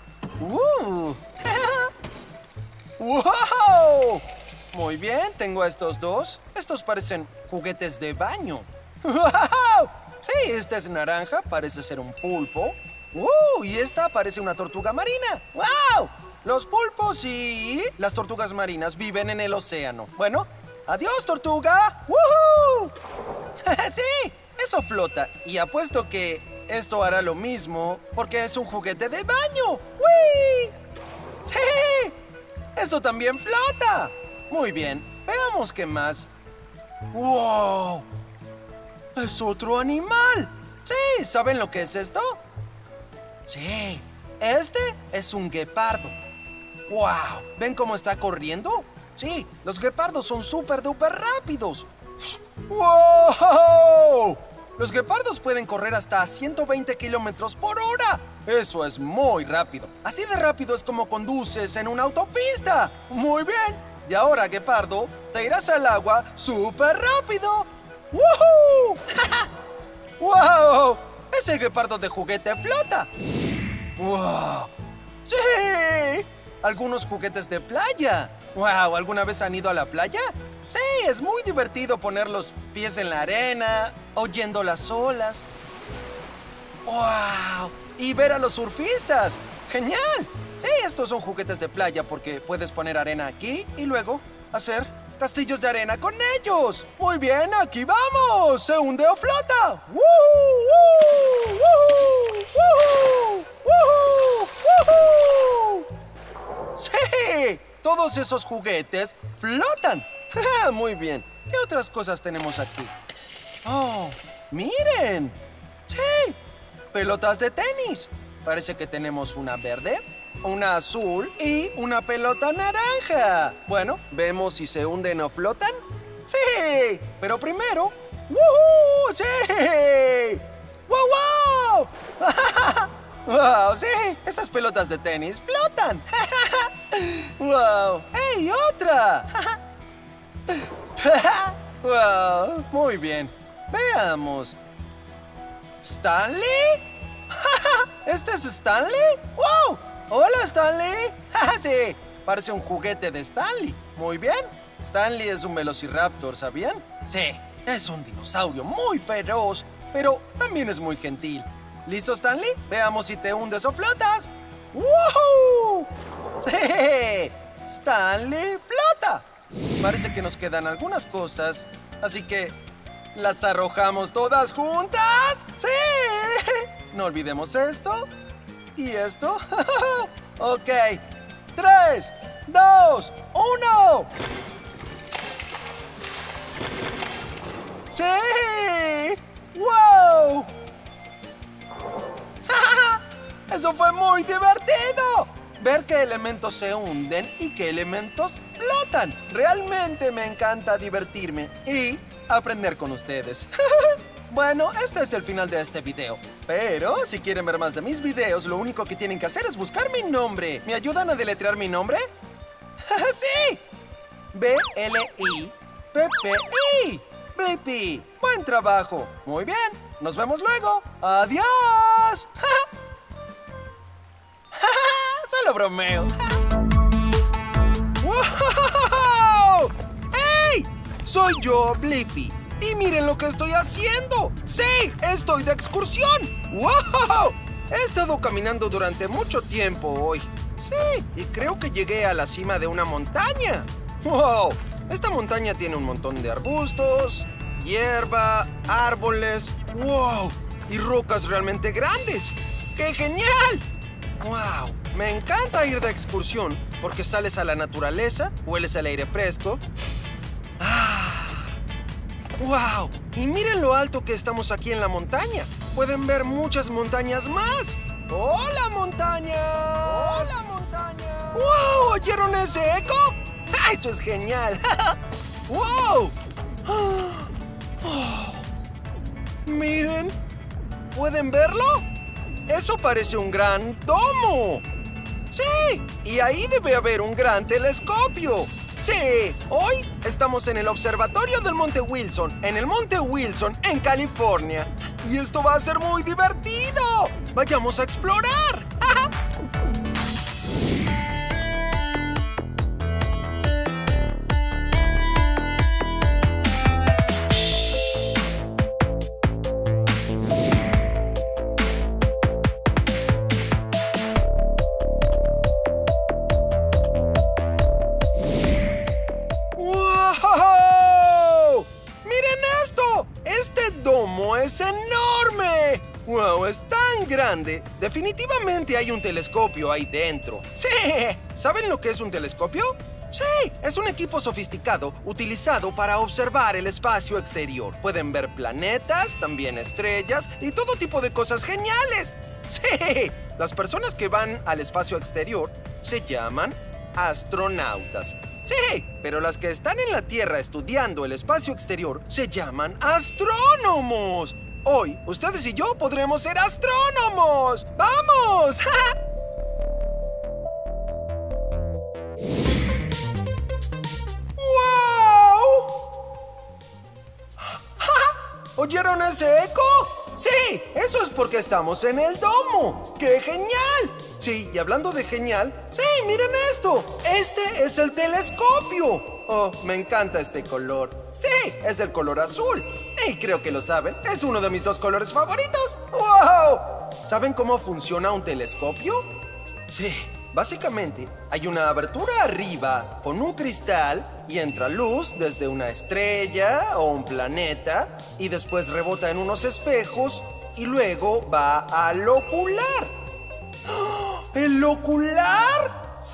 ¡Wow! Muy bien, tengo estos dos. Estos parecen juguetes de baño. ¡Wow! Sí, este es naranja, parece ser un pulpo. Y esta parece una tortuga marina. ¡Wow! Los pulpos y las tortugas marinas viven en el océano. Bueno, adiós, tortuga. ¡Woohoo! Sí, eso flota. Y apuesto que esto hará lo mismo porque es un juguete de baño. ¡Wii! ¡Sí! ¡Eso también flota! Muy bien, veamos qué más. ¡Wow! ¡Es otro animal! Sí, ¿saben lo que es esto? Sí, este es un guepardo. ¡Wow! ¿Ven cómo está corriendo? Sí, los guepardos son súper duper rápidos. ¡Wow! Los guepardos pueden correr hasta 120 kilómetros por hora. Eso es muy rápido. Así de rápido es como conduces en una autopista. Muy bien. Y ahora, guepardo, te irás al agua súper rápido. ¡Woohoo! ¡Wow! Ese guepardo de juguete flota. ¡Wow! ¡Sí! Algunos juguetes de playa. ¡Wow! ¿Alguna vez han ido a la playa? Sí, es muy divertido poner los pies en la arena, oyendo las olas. ¡Wow! Y ver a los surfistas. ¡Genial! Sí, estos son juguetes de playa porque puedes poner arena aquí y luego hacer castillos de arena con ellos. Muy bien, aquí vamos. ¿Se hunde o flota? ¡Woo! ¡Woo! ¡Woo! ¡Woo! ¡Woo! ¡Sí! Todos esos juguetes flotan. Muy bien. ¿Qué otras cosas tenemos aquí? ¡Oh! ¡Miren! ¡Sí! Pelotas de tenis. Parece que tenemos una verde, una azul y una pelota naranja. Bueno, ¿vemos si se hunden o flotan? ¡Sí! Pero primero... ¡Woohoo! ¡Sí! ¡Wow, wow! ¡Wow! ¡Sí! Esas pelotas de tenis flotan. ¡Wow! ¡Hey, otra! ¡Wow! Muy bien. Veamos. ¿Stanley? ¿Este es Stanley? ¡Wow! ¡Hola, Stanley! Sí, parece un juguete de Stanley. Muy bien. Stanley es un velociraptor, ¿sabían? Sí, es un dinosaurio muy feroz, pero también es muy gentil. ¿Listo, Stanley? Veamos si te hundes o flotas. ¡Woohoo! ¡Sí! ¡Stanley flota! Parece que nos quedan algunas cosas, así que... ¿las arrojamos todas juntas? ¡Sí! No olvidemos esto y esto. Ok. 3, 2, 1. ¡Sí! ¡Wow! ¡Eso fue muy divertido! Ver qué elementos se hunden y qué elementos flotan. Realmente me encanta divertirme y aprender con ustedes. Bueno, este es el final de este video. Pero si quieren ver más de mis videos, lo único que tienen que hacer es buscar mi nombre. ¿Me ayudan a deletrear mi nombre? ¡Sí! B-L-I-P-P-I. Blippi. Buen trabajo. Muy bien. Nos vemos luego. ¡Adiós! Solo bromeo. ¡Wow! ¡Hey! Soy yo, Blippi. Y miren lo que estoy haciendo. ¡Sí! ¡Estoy de excursión! ¡Wow! He estado caminando durante mucho tiempo hoy. Sí, y creo que llegué a la cima de una montaña. ¡Wow! Esta montaña tiene un montón de arbustos, hierba, árboles. ¡Wow! Y rocas realmente grandes. ¡Qué genial! ¡Wow! Me encanta ir de excursión porque sales a la naturaleza, hueles el aire fresco. ¡Wow! Y miren lo alto que estamos aquí en la montaña. Pueden ver muchas montañas más. ¡Hola, montañas! ¡Hola, montañas! ¡Wow! ¿Oyeron ese eco? ¡Ah, eso es genial! ¡Wow! Oh, miren. ¿Pueden verlo? Eso parece un gran domo. ¡Sí! Y ahí debe haber un gran telescopio. ¡Sí! Hoy estamos en el observatorio del Monte Wilson, en el Monte Wilson, en California. Y esto va a ser muy divertido. ¡Vayamos a explorar! ¡Es enorme! ¡Wow! ¡Es tan grande! Definitivamente hay un telescopio ahí dentro. ¡Sí! ¿Saben lo que es un telescopio? ¡Sí! Es un equipo sofisticado utilizado para observar el espacio exterior. Pueden ver planetas, también estrellas y todo tipo de cosas geniales. ¡Sí! Las personas que van al espacio exterior se llaman astronautas. Sí, pero las que están en la Tierra estudiando el espacio exterior se llaman astrónomos. Hoy, ustedes y yo podremos ser astrónomos. ¡Vamos! ¿Oyeron ese eco? Sí, eso es porque estamos en el domo. ¡Qué genial! Sí, y hablando de genial, sí, miren esto. Este es el telescopio. Oh, me encanta este color. Sí, es el color azul. Y creo que lo saben, es uno de mis 2 colores favoritos. ¡Wow! ¿Saben cómo funciona un telescopio? Sí, básicamente hay una abertura arriba con un cristal y entra luz desde una estrella o un planeta y después rebota en unos espejos y luego va al ocular. ¡Oh! ¿El ocular? ¡Sí!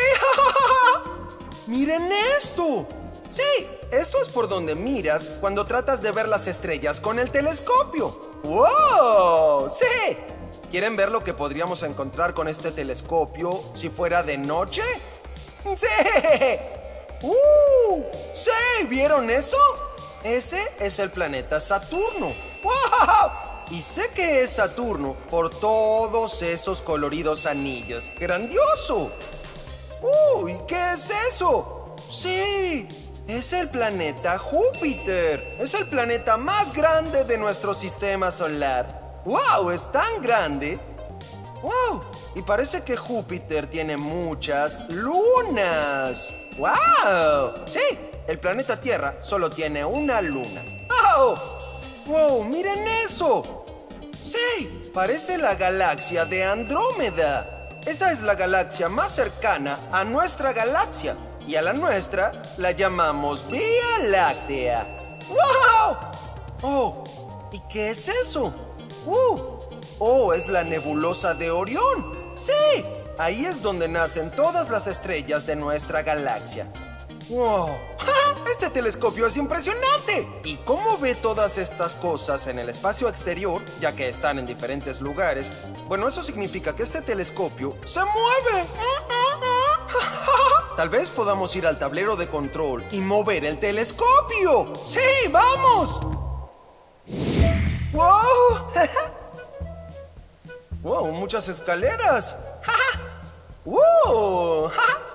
¡Miren esto! Sí, esto es por donde miras cuando tratas de ver las estrellas con el telescopio. ¡Wow! ¡Sí! ¿Quieren ver lo que podríamos encontrar con este telescopio si fuera de noche? ¡Sí! ¡Sí! ¿Vieron eso? Ese es el planeta Saturno. ¡Wow! Y sé que es Saturno por todos esos coloridos anillos. ¡Grandioso! ¡Uy! ¿Qué es eso? ¡Sí! Es el planeta Júpiter. Es el planeta más grande de nuestro sistema solar. ¡Wow! Es tan grande. ¡Wow! Y parece que Júpiter tiene muchas lunas. ¡Wow! Sí, el planeta Tierra solo tiene una luna. ¡Wow! ¡Wow! ¡Miren eso! Sí, parece la galaxia de Andrómeda. Esa es la galaxia más cercana a nuestra galaxia. Y a la nuestra la llamamos Vía Láctea. ¡Wow! ¡Oh! ¿Y qué es eso? ¡Oh! Es la nebulosa de Orión. ¡Sí! Ahí es donde nacen todas las estrellas de nuestra galaxia. ¡Wow! ¡Ja! ¡Este telescopio es impresionante! ¿Y cómo ve todas estas cosas en el espacio exterior, ya que están en diferentes lugares? Bueno, eso significa que este telescopio se mueve. Tal vez podamos ir al tablero de control y mover el telescopio. ¡Sí, vamos! ¡Wow! ¡Wow! ¡Muchas escaleras! ¡Wow!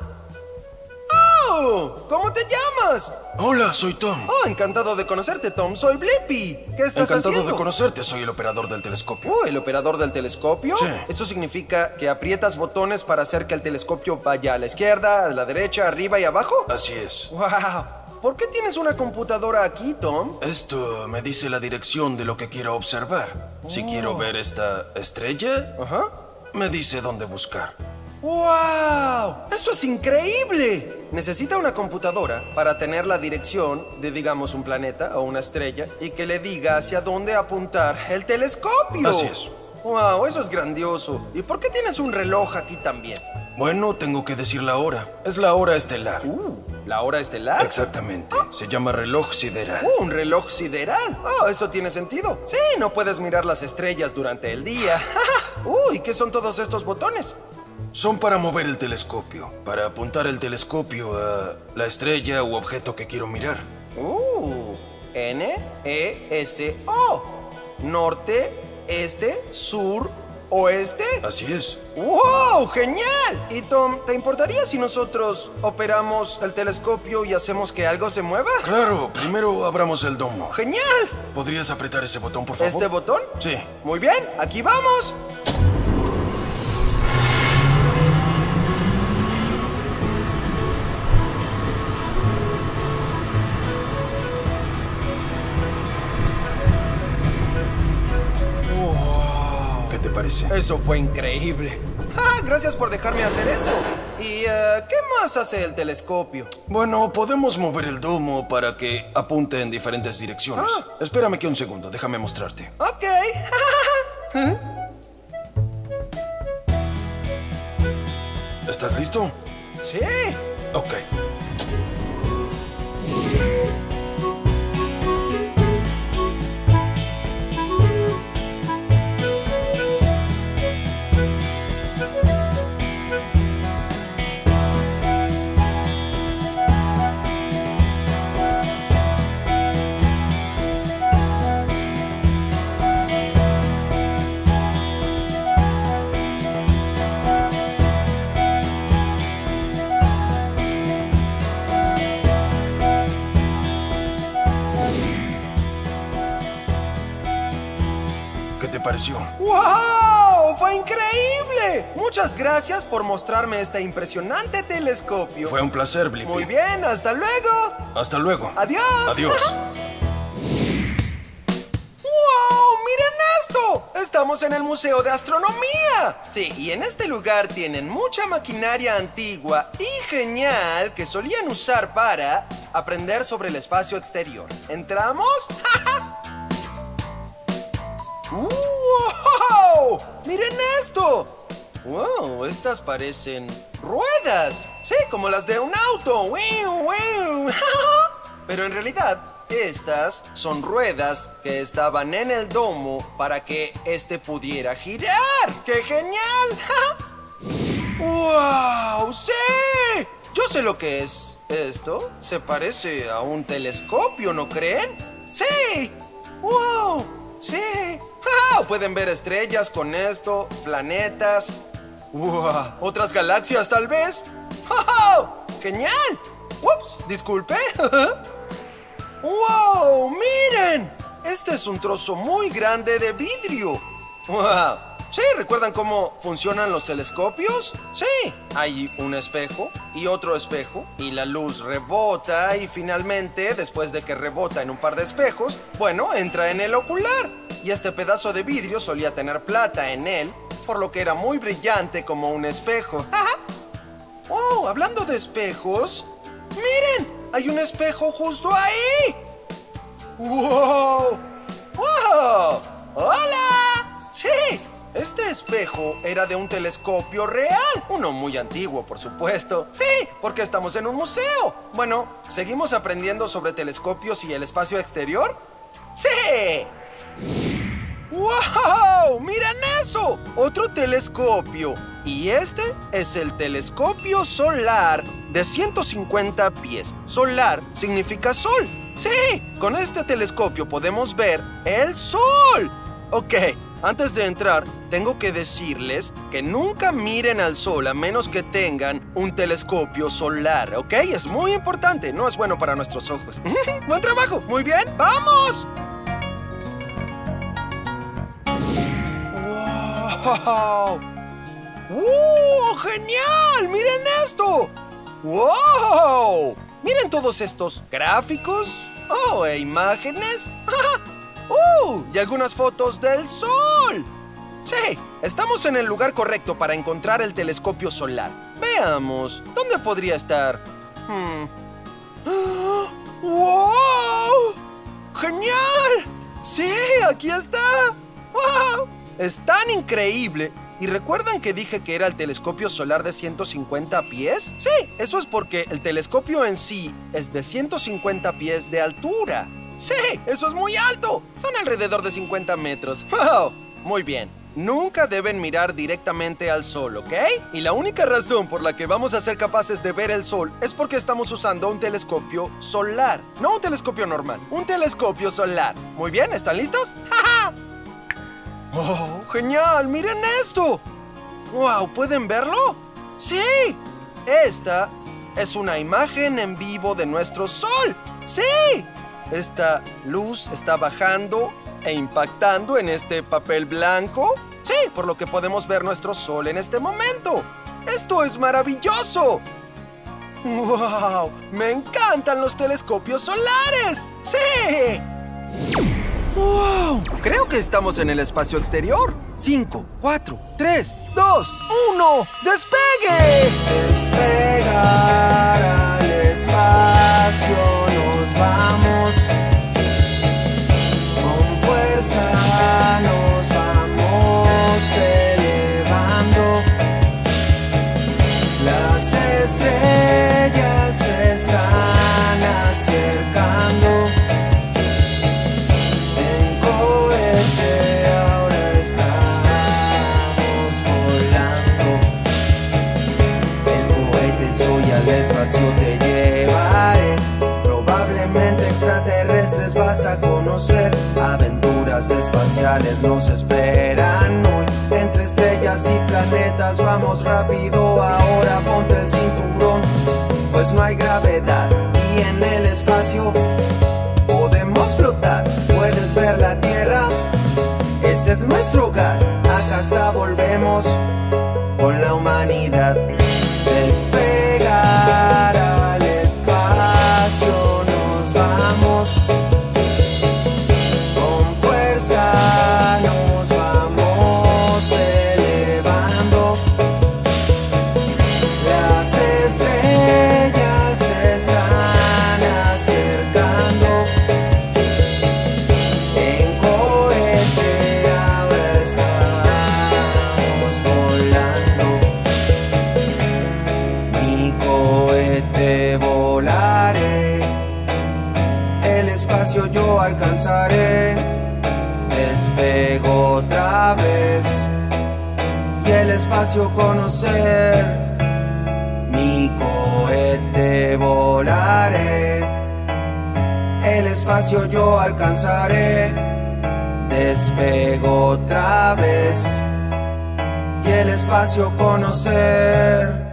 ¡Oh! ¿Cómo te llamas?
Hola, soy Tom.
Oh, encantado de conocerte, Tom. Soy Blippi. ¿Qué estás haciendo?
Encantado de conocerte, soy el operador del telescopio.
¿El operador del telescopio?
Sí.
Eso significa que aprietas botones para hacer que el telescopio vaya a la izquierda, a la derecha, arriba y abajo.
Así es.
¡Wow! ¿Por qué tienes una computadora aquí, Tom?
Esto me dice la dirección de lo que quiero observar. Si quiero ver esta estrella,
Ajá.
me dice dónde buscar.
¡Wow! ¡Eso es increíble! Necesita una computadora para tener la dirección de, digamos, un planeta o una estrella y que le diga hacia dónde apuntar el telescopio.
Así es.
¡Wow! Eso es grandioso. ¿Y por qué tienes un reloj aquí también?
Bueno, tengo que decir la hora. Es la hora estelar.
¿La hora estelar?
Exactamente. Se llama reloj sideral.
¿Un reloj sideral? Oh, eso tiene sentido. Sí, no puedes mirar las estrellas durante el día. Uy, ¿qué son todos estos botones?
Son para mover el telescopio, para apuntar el telescopio a la estrella u objeto que quiero mirar.
N-E-S-O. Norte, este, sur, oeste.
Así es.
¡Wow! ¡Genial! Y Tom, ¿te importaría si nosotros operamos el telescopio y hacemos que algo se mueva?
Claro, primero abramos el domo.
¡Genial!
¿Podrías apretar ese botón, por favor?
¿Este botón?
Sí.
Muy bien, aquí vamos.
¿Qué te parece?
Eso fue increíble. Gracias por dejarme hacer eso. ¿Y qué más hace el telescopio?
Bueno, podemos mover el domo para que apunte en diferentes direcciones. Espérame aquí un segundo, déjame mostrarte.
Ok.
¿Estás listo?
Sí.
Ok. desapareció.
¡Wow! ¡Fue increíble! Muchas gracias por mostrarme este impresionante telescopio.
Fue un placer, Blippi.
Muy bien, hasta luego.
Hasta luego.
Adiós.
Adiós.
¡Wow! ¡Miren esto! Estamos en el Museo de Astronomía. Sí, y en este lugar tienen mucha maquinaria antigua y genial que solían usar para aprender sobre el espacio exterior. ¿Entramos? ¡Wow! ¡Miren esto! ¡Wow! Estas parecen ruedas. Sí, como las de un auto. ¡Wiu, wiu! Pero en realidad, estas son ruedas que estaban en el domo para que este pudiera girar. ¡Qué genial! ¡Wow! ¡Sí! Yo sé lo que es esto. Se parece a un telescopio, ¿no creen? ¡Sí! ¡Wow! ¡Sí! ¡Ah! Pueden ver estrellas con esto, planetas. ¡Wow! ¿Otras galaxias tal vez? ¡Oh! ¡Genial! ¡Ups! Disculpe. ¡Wow! ¡Miren! Este es un trozo muy grande de vidrio. ¡Wow! ¿Sí? ¿Recuerdan cómo funcionan los telescopios? Sí. Hay un espejo y otro espejo y la luz rebota y finalmente, después de que rebota en un par de espejos, bueno, entra en el ocular. Y este pedazo de vidrio solía tener plata en él, por lo que era muy brillante como un espejo. ¡Oh! Hablando de espejos, ¡miren! ¡Hay un espejo justo ahí! ¡Wow! ¡Wow! ¡Hola! ¡Sí! Este espejo era de un telescopio real. Uno muy antiguo, por supuesto. Sí, porque estamos en un museo. Bueno, ¿seguimos aprendiendo sobre telescopios y el espacio exterior? ¡Sí! ¡Wow! ¡Miren eso! Otro telescopio. Y este es el telescopio solar de 150 pies. Solar significa sol. Sí, con este telescopio podemos ver el sol. Ok, antes de entrar, tengo que decirles que nunca miren al sol a menos que tengan un telescopio solar, ¿ok? Es muy importante, no es bueno para nuestros ojos. ¡Buen trabajo! Muy bien, ¡vamos! ¡Wow! ¡Genial! ¡Miren esto! ¡Wow! ¡Miren todos estos gráficos! ¡Oh, e imágenes! Y algunas fotos del sol. Sí, estamos en el lugar correcto para encontrar el telescopio solar. Veamos, ¿dónde podría estar? ¡Wow! ¡Genial! ¡Sí, aquí está! ¡Wow! Es tan increíble. ¿Y recuerdan que dije que era el telescopio solar de 150 pies? Sí, eso es porque el telescopio en sí es de 150 pies de altura. ¡Sí! ¡Eso es muy alto! Son alrededor de 50 metros. ¡Wow! Muy bien. Nunca deben mirar directamente al sol, ¿ok? Y la única razón por la que vamos a ser capaces de ver el sol es porque estamos usando un telescopio solar. No un telescopio normal, un telescopio solar. Muy bien, ¿están listos? ¡Ja, ja! ¡Oh, genial! ¡Miren esto! ¡Wow! ¿Pueden verlo? ¡Sí! Esta es una imagen en vivo de nuestro sol. ¡Sí! Esta luz está bajando e impactando en este papel blanco. Sí, por lo que podemos ver nuestro sol en este momento. ¡Esto es maravilloso! ¡Wow! ¡Me encantan los telescopios solares! ¡Sí! ¡Wow! Creo que estamos en el espacio exterior. 5, 4, 3, 2, 1. ¡Despegue! Despegar al espacio nos vamos. Con fuerza nos vamos elevando. Las estrellas se están acercando. Espacio te llevaré. Probablemente extraterrestres vas a conocer. Aventuras espaciales nos esperan hoy. Entre estrellas y planetas vamos rápido. Ahora ponte el cinturón, pues no hay gravedad. Y en el espacio podemos flotar. Puedes ver la Tierra, es
es nuestro hogar. A casa volvemos con la humanidad. Despegar al espacio nos vamos. Con fuerza nos vamos elevando. Las estrellas se están acercando. En cohete ahora estamos volando. Mi cohete volaré. El espacio yo alcanzaré. Despego otra vez y el espacio conocer. Mi cohete volaré. El espacio yo alcanzaré. Despego otra vez y el espacio conocer.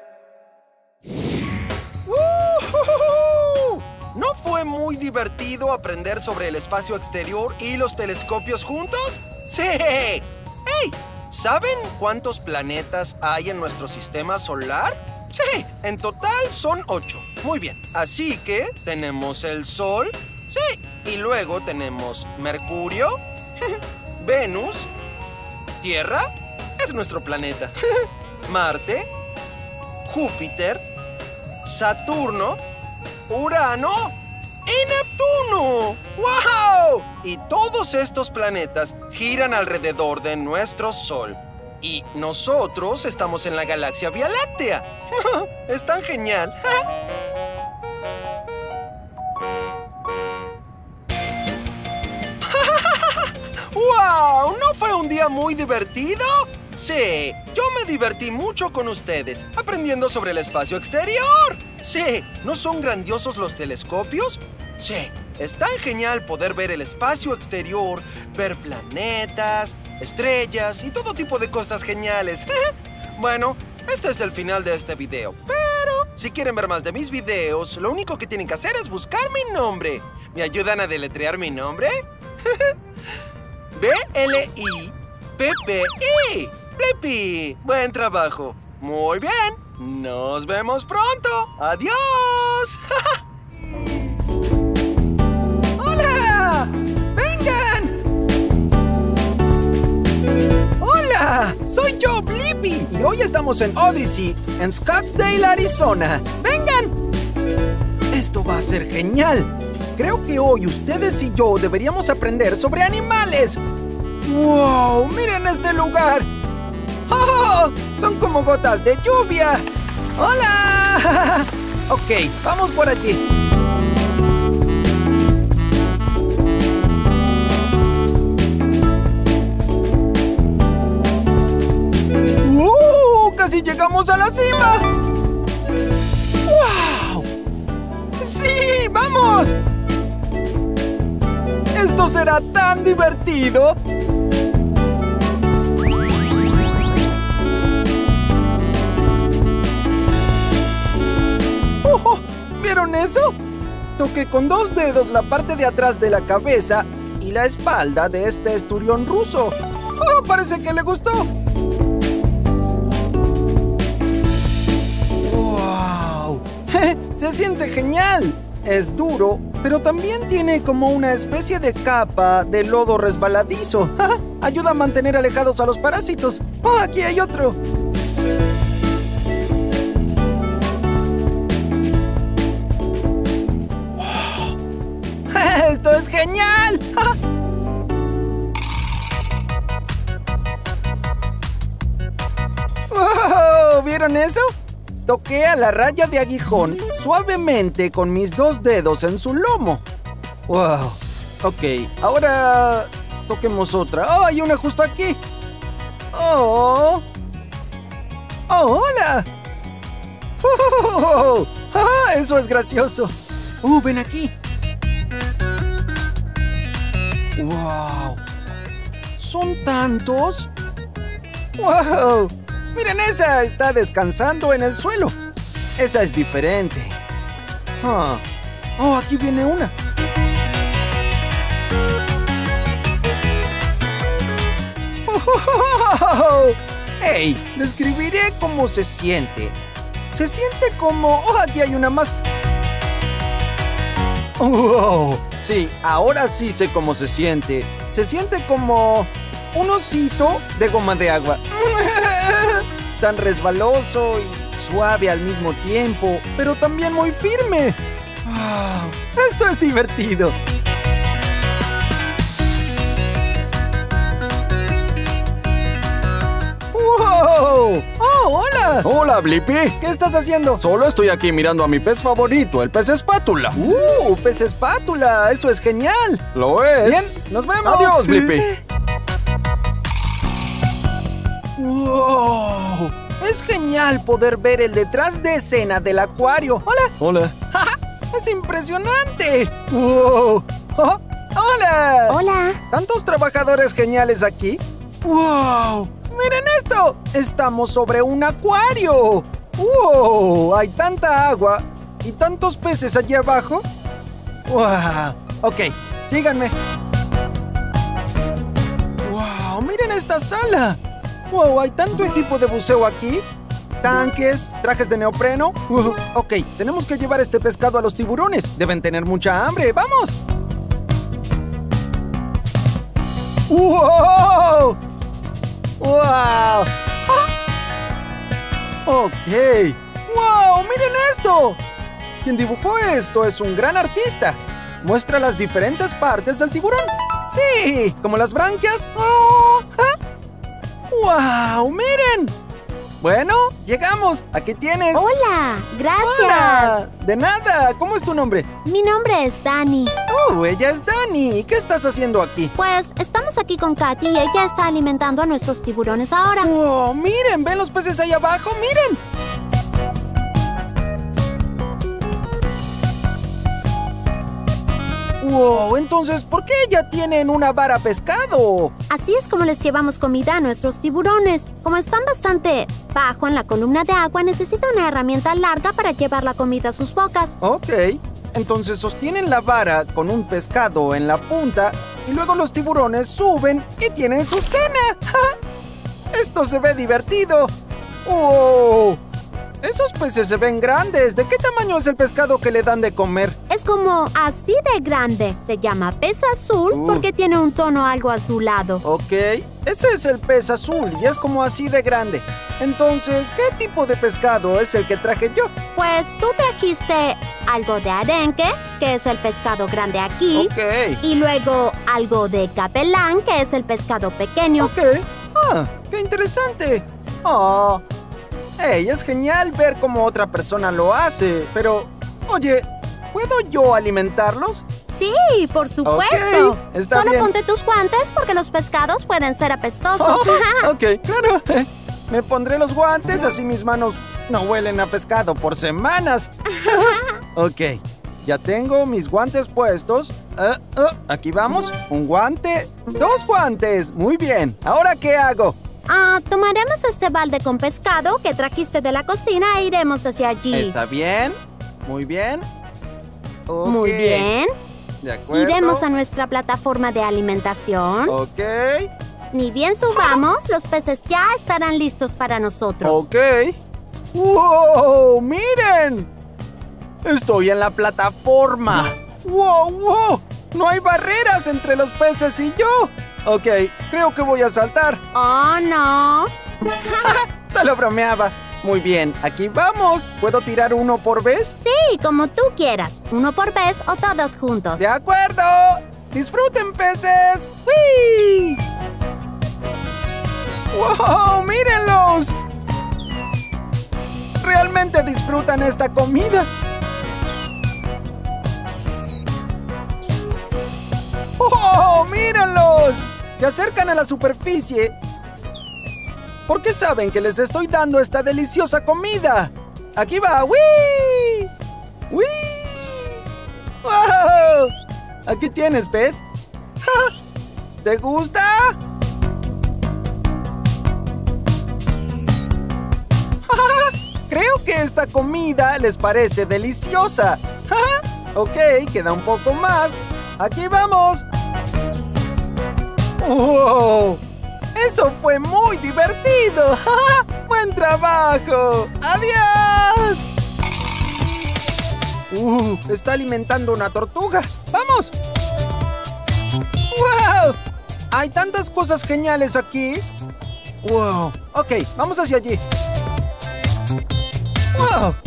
¿No fue muy divertido aprender sobre el espacio exterior y los telescopios juntos? ¡Sí! ¡Hey! ¿Saben cuántos planetas hay en nuestro sistema solar? Sí, en total son 8. Muy bien. Así que tenemos el Sol. Sí. Y luego tenemos Mercurio, Venus, Tierra, es nuestro planeta, Marte, Júpiter, Saturno, Urano y Neptuno. ¡Wow! Y todos estos planetas giran alrededor de nuestro Sol. Y nosotros estamos en la galaxia Vía Láctea. Es tan genial. ¡Wow! ¿No fue un día muy divertido? Sí, yo me divertí mucho con ustedes, aprendiendo sobre el espacio exterior. Sí, ¿no son grandiosos los telescopios? Sí, es tan genial poder ver el espacio exterior, ver planetas, estrellas y todo tipo de cosas geniales. Bueno, este es el final de este video, pero si quieren ver más de mis videos, lo único que tienen que hacer es buscar mi nombre. ¿Me ayudan a deletrear mi nombre? B-L-I-P-P-I. Blippi. Buen trabajo. Muy bien. Nos vemos pronto. ¡Adiós!
¡Hola! ¡Vengan! ¡Hola! Soy yo, Blippi. Y hoy estamos en Odyssey, en Scottsdale, Arizona. ¡Vengan! Esto va a ser genial. Creo que hoy ustedes y yo deberíamos aprender sobre animales. ¡Wow! ¡Miren este lugar! ¡Oh! ¡Son como gotas de lluvia! ¡Hola! Ok, vamos por allí. ¡Casi llegamos a la cima! ¡Wow! ¡Sí! ¡Vamos! ¡Esto será tan divertido! ¡Oh! ¿Vieron eso? Toqué con 2 dedos la parte de atrás de la cabeza y la espalda de este esturión ruso. ¡Oh! Parece que le gustó. ¡Wow! ¡Se siente genial! Es duro, pero también tiene como una especie de capa de lodo resbaladizo. Ayuda a mantener alejados a los parásitos. ¡Oh, aquí hay otro! ¡Esto es genial! ¡Wow! ¿Vieron eso? Toqué a la raya de aguijón suavemente con mis 2 dedos en su lomo. ¡Wow! Ok, ahora toquemos otra. ¡Oh, hay una justo aquí! ¡Oh! ¡Oh, hola! ¡Ah, eso es gracioso! ¡Ven aquí! ¡Wow! ¿Son tantos? ¡Wow! ¡Miren esa! Está descansando en el suelo. Esa es diferente. ¡Oh, aquí viene una! ¡Wow! ¡Hey! Describiré cómo se siente. Se siente como... ¡Oh, aquí hay una más! ¡Wow! Sí, ahora sí sé cómo se siente. Se siente como... un osito de goma de agua. Tan resbaloso y suave al mismo tiempo, pero también muy firme. ¡Wow! ¡Esto es divertido! ¡Wow! ¡Oh, hola!
Hola, Blippi.
¿Qué estás haciendo?
Solo estoy aquí mirando a mi pez favorito, el pez espátula.
¡Pez espátula! ¡Eso es genial!
Lo es.
Bien, nos vemos.
Adiós, Blippi.
¡Wow! Es genial poder ver el detrás de escena del acuario. ¡Hola!
Hola.
¡Ja! ¡Es impresionante! ¡Wow! ¡Oh! ¡Hola!
Hola.
¿Tantos trabajadores geniales aquí? ¡Wow! ¡Miren esto! ¡Estamos sobre un acuario! ¡Wow! Hay tanta agua y tantos peces allí abajo. ¡Wow! Ok, síganme. ¡Wow! ¡Miren esta sala! ¡Wow! Hay tanto equipo de buceo aquí. Tanques, trajes de neopreno. ¡Wow! Ok, tenemos que llevar este pescado a los tiburones. Deben tener mucha hambre. ¡Vamos! ¡Wow! ¡Wow! ¡Ah! Ok. ¡Wow! ¡Miren esto! Quien dibujó esto es un gran artista. Muestra las diferentes partes del tiburón. ¡Sí! Como las branquias. ¡Oh! ¿Ah? ¡Wow! ¡Miren! Bueno, llegamos. Aquí tienes.
Hola, gracias.
¡Hola! De nada. ¿Cómo es tu nombre?
Mi nombre es Dani.
Ella es Dani. ¿Qué estás haciendo aquí?
Pues estamos aquí con Katy y ella está alimentando a nuestros tiburones ahora.
¡Wow! ¡Miren! ¿Ven los peces ahí abajo? ¡Miren! ¡Wow! Entonces, ¿por qué ya tienen una vara pescado?
Así es como les llevamos comida a nuestros tiburones. Como están bastante bajo en la columna de agua, necesitan una herramienta larga para llevar la comida a sus bocas.
Ok. Entonces sostienen la vara con un pescado en la punta y luego los tiburones suben y tienen su cena. ¡Ja! ¡Esto se ve divertido! ¡Wow! Esos peces se ven grandes. ¿De qué tamaño es el pescado que le dan de comer?
Es como así de grande. Se llama pez azul porque tiene un tono algo azulado.
Ok, ese es el pez azul y es como así de grande. Entonces, ¿qué tipo de pescado es el que traje yo?
Pues tú trajiste algo de arenque, que es el pescado grande aquí.
Ok.
Y luego algo de capelán, que es el pescado pequeño.
Ok. Ah, qué interesante. Oh. Hey, es genial ver cómo otra persona lo hace, pero... Oye, ¿puedo yo alimentarlos?
Sí, por supuesto.
Ok, está
Solo
bien.
ponte tus guantes porque los pescados pueden ser apestosos.
Ok, claro. Me pondré los guantes, así mis manos no huelen a pescado por semanas. Ok, ya tengo mis guantes puestos. Aquí vamos. Un guante, 2 guantes. Muy bien. ¿Ahora qué hago?
Tomaremos este balde con pescado que trajiste de la cocina e iremos hacia allí.
¿Está bien? Muy bien. Ok.
Muy bien.
De acuerdo.
Iremos a nuestra plataforma de alimentación.
Ok.
Ni bien subamos, los peces ya estarán listos para nosotros.
Ok. ¡Wow! ¡Miren! Estoy en la plataforma. ¡Wow, wow! No hay barreras entre los peces y yo. Ok, creo que voy a saltar.
¡Oh, no!
Solo bromeaba. Muy bien, aquí vamos. ¿Puedo tirar uno por vez?
Sí, como tú quieras. Uno por vez o todos juntos.
¡De acuerdo! ¡Disfruten, peces! ¡Wii! ¡Wow! ¡Mírenlos! Realmente disfrutan esta comida. ¡Oh! ¡Mírenlos! Se acercan a la superficie. ¿Por qué saben que les estoy dando esta deliciosa comida? ¡Aquí va! ¡Wii! ¡Wii! ¡Wow! Aquí tienes, pez. ¡Ja! ¿Te gusta? Creo que esta comida les parece deliciosa. Ok, queda un poco más. ¡Aquí vamos! ¡Wow! Eso fue muy divertido. ¡Buen trabajo! ¡Adiós! Está alimentando una tortuga. ¡Vamos! ¡Wow! Hay tantas cosas geniales aquí. ¡Wow! Ok, vamos hacia allí. ¡Wow!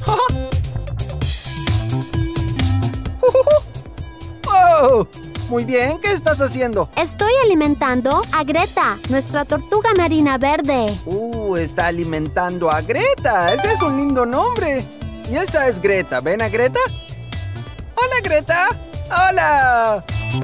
¡Wow! Muy bien, ¿qué estás haciendo?
Estoy alimentando a Greta, nuestra tortuga marina verde.
Está alimentando a Greta. Ese es un lindo nombre. Y esa es Greta. ¿Ven a Greta? ¡Hola, Greta! ¡Hola!